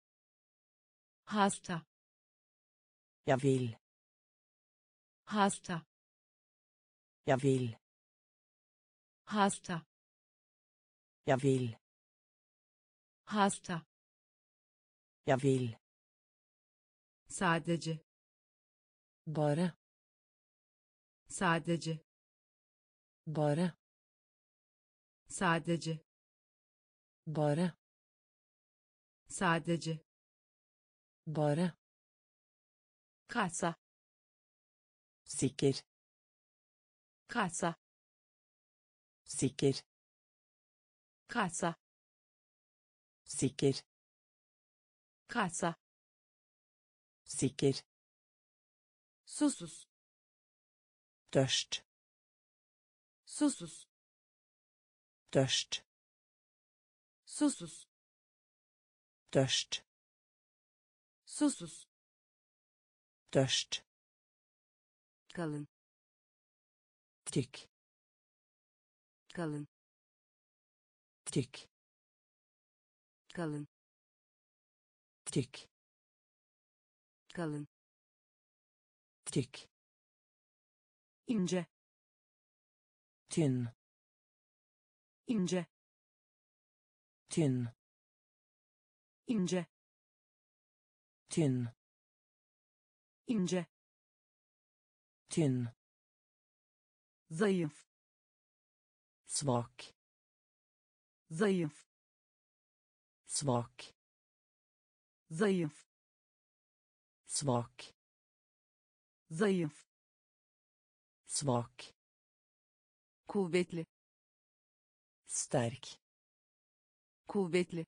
Hasta. Jeg vil. Hasta. Jeg vil. Hasta. Jeg vil. Hasta. Jeg vil. Sadece. Bare. Sadece. Bare. Sadece. Bare. Sadece. Bare. Kasa. Sikker. Kasa. Sikker. Kasa. Sikker. Kasa. Sikker. Susuz. Tørst. Susuz. Tørst. Susuz. Tørst. Susuz. Tørst. Kalın. Tykk. Kalın. Tykk. Kalın. Tykk. Kalın. Tykk. İnce. Tynn. İnce. Tynn. İnce. Tynn. İnce. Tynn. Zayıf. Svak. Zayıf. Svak. Zayıf. Svak. Zayıf. Svak. Kuvvetli. Sterk. Kuvvetli.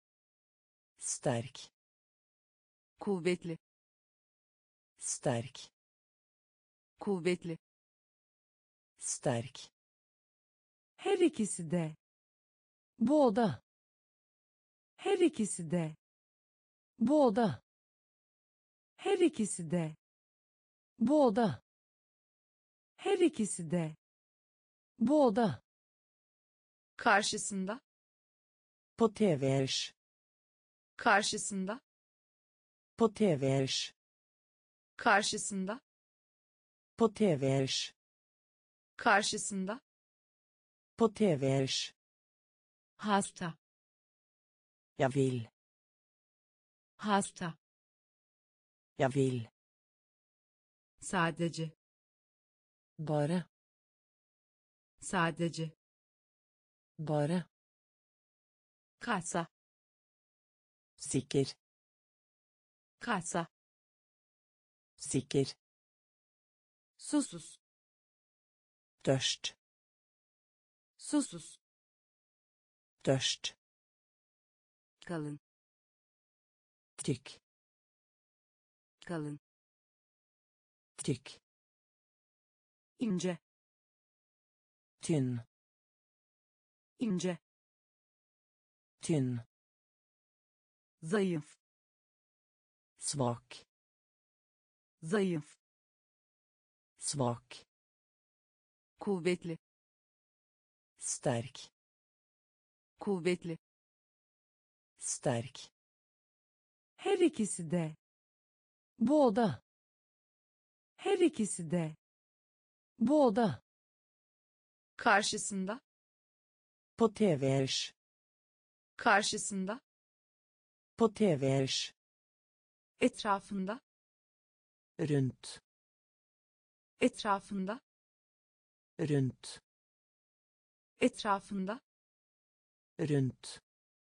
Sterk. Kuvvetli. Sterk. Kuvvetli. Sterk. her ikisi de, Både. her ikisi de, Både. her ikisi de, Både. her ikisi de, Både. Karşısında. På TV-ers. Karşısında. På TV-ers. Karşısında. På TV-ers. Karşısında. På TV-ers. Hasta. Jeg vil. Hasta. Jeg vil. Sadece. Bare. Sadece. Bare. Kasa. Sikker. Kasa. Sikker. Susuz. Tørst. Susuz. Tørst. Kalın. Tykk. Kalın. Tykk. İnce. Tynn. İnce. Tynn. Zayıf. Svak. Zayıf. Svak. Kuvvetli. Sterk. Kuvvetli. Sterk. her ikisi de, Både. her ikisi de, Både. Karşısında. På TV-ers. Karşısında. På TV-ers. etrafında, Rundt. etrafında, Rundt. etrafında, Rundt.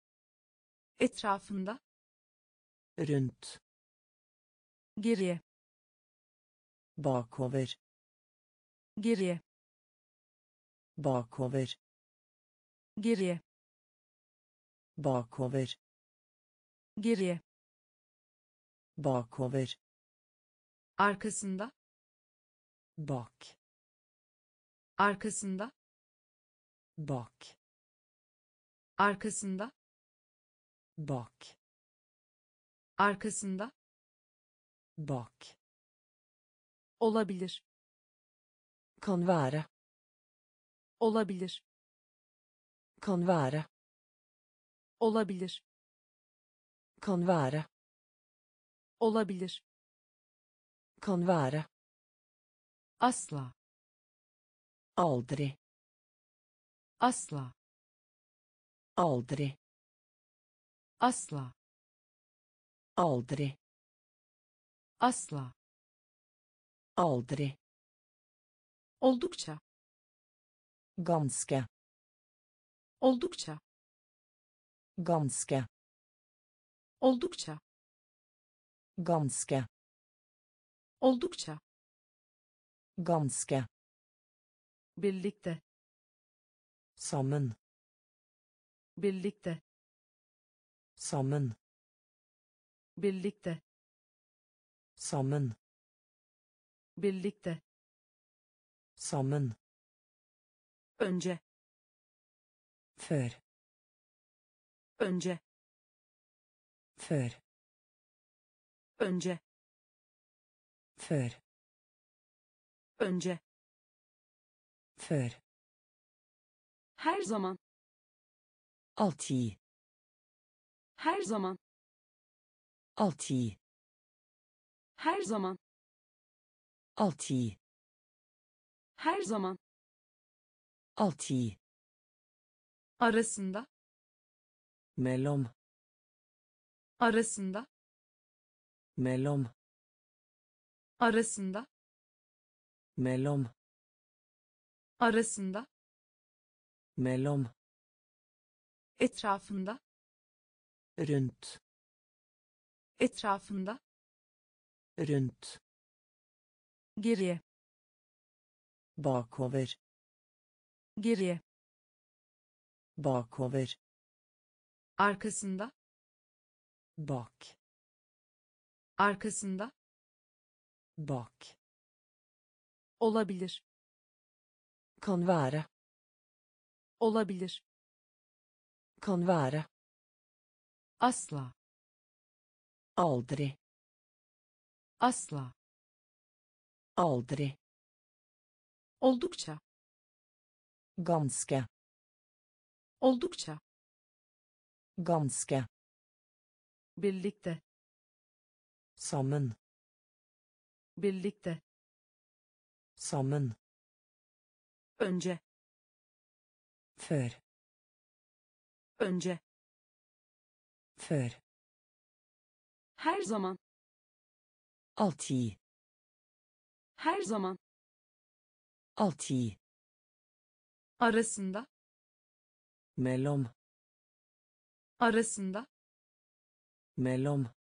etrafında, Rundt. geriye, Bakover. geriye, Bakover. geriye, Bakover. geriye, Bakover. arkasında, Bak. arkasında, Bak. arkasında, Bak. arkasında, Bak. olabilir, Kan være. olabilir, Kan være. olabilir, Kan være. olabilir, Kan være. asla, Aldri. asla, Aldri. asla, Aldri. asla, Aldri. oldukça, Ganske. oldukça, Ganske. oldukça, Ganske. oldukça, Ganske. birlikte, Sammen. birlikte, Sammen. birlikte, Sammen. birlikte, Sammen. önce, Før. önce, Før. önce, Før. önce, Før. her zaman, Alltid. her zaman, Alltid. her zaman, Alltid. her zaman, Alltid. arasında, Mellom. arasında, Mellom. arasında, Mellom. arasında, Mellom. etrafında, Rundt. etrafında, Rundt. geriye, Bakover. geriye, Bakover. arkasında, Bak. arkasında, Bak. olabilir, Kan være. olabilir, Kan være. asla, Aldri. asla, Aldri. oldukça, Ganske. oldukça, Ganske. birlikte, Sammen. birlikte, Sammen. önce, Før. önce, Før. her zaman, Alltid. her zaman, Alltid. arasında, Mellom. arasında, Mellom.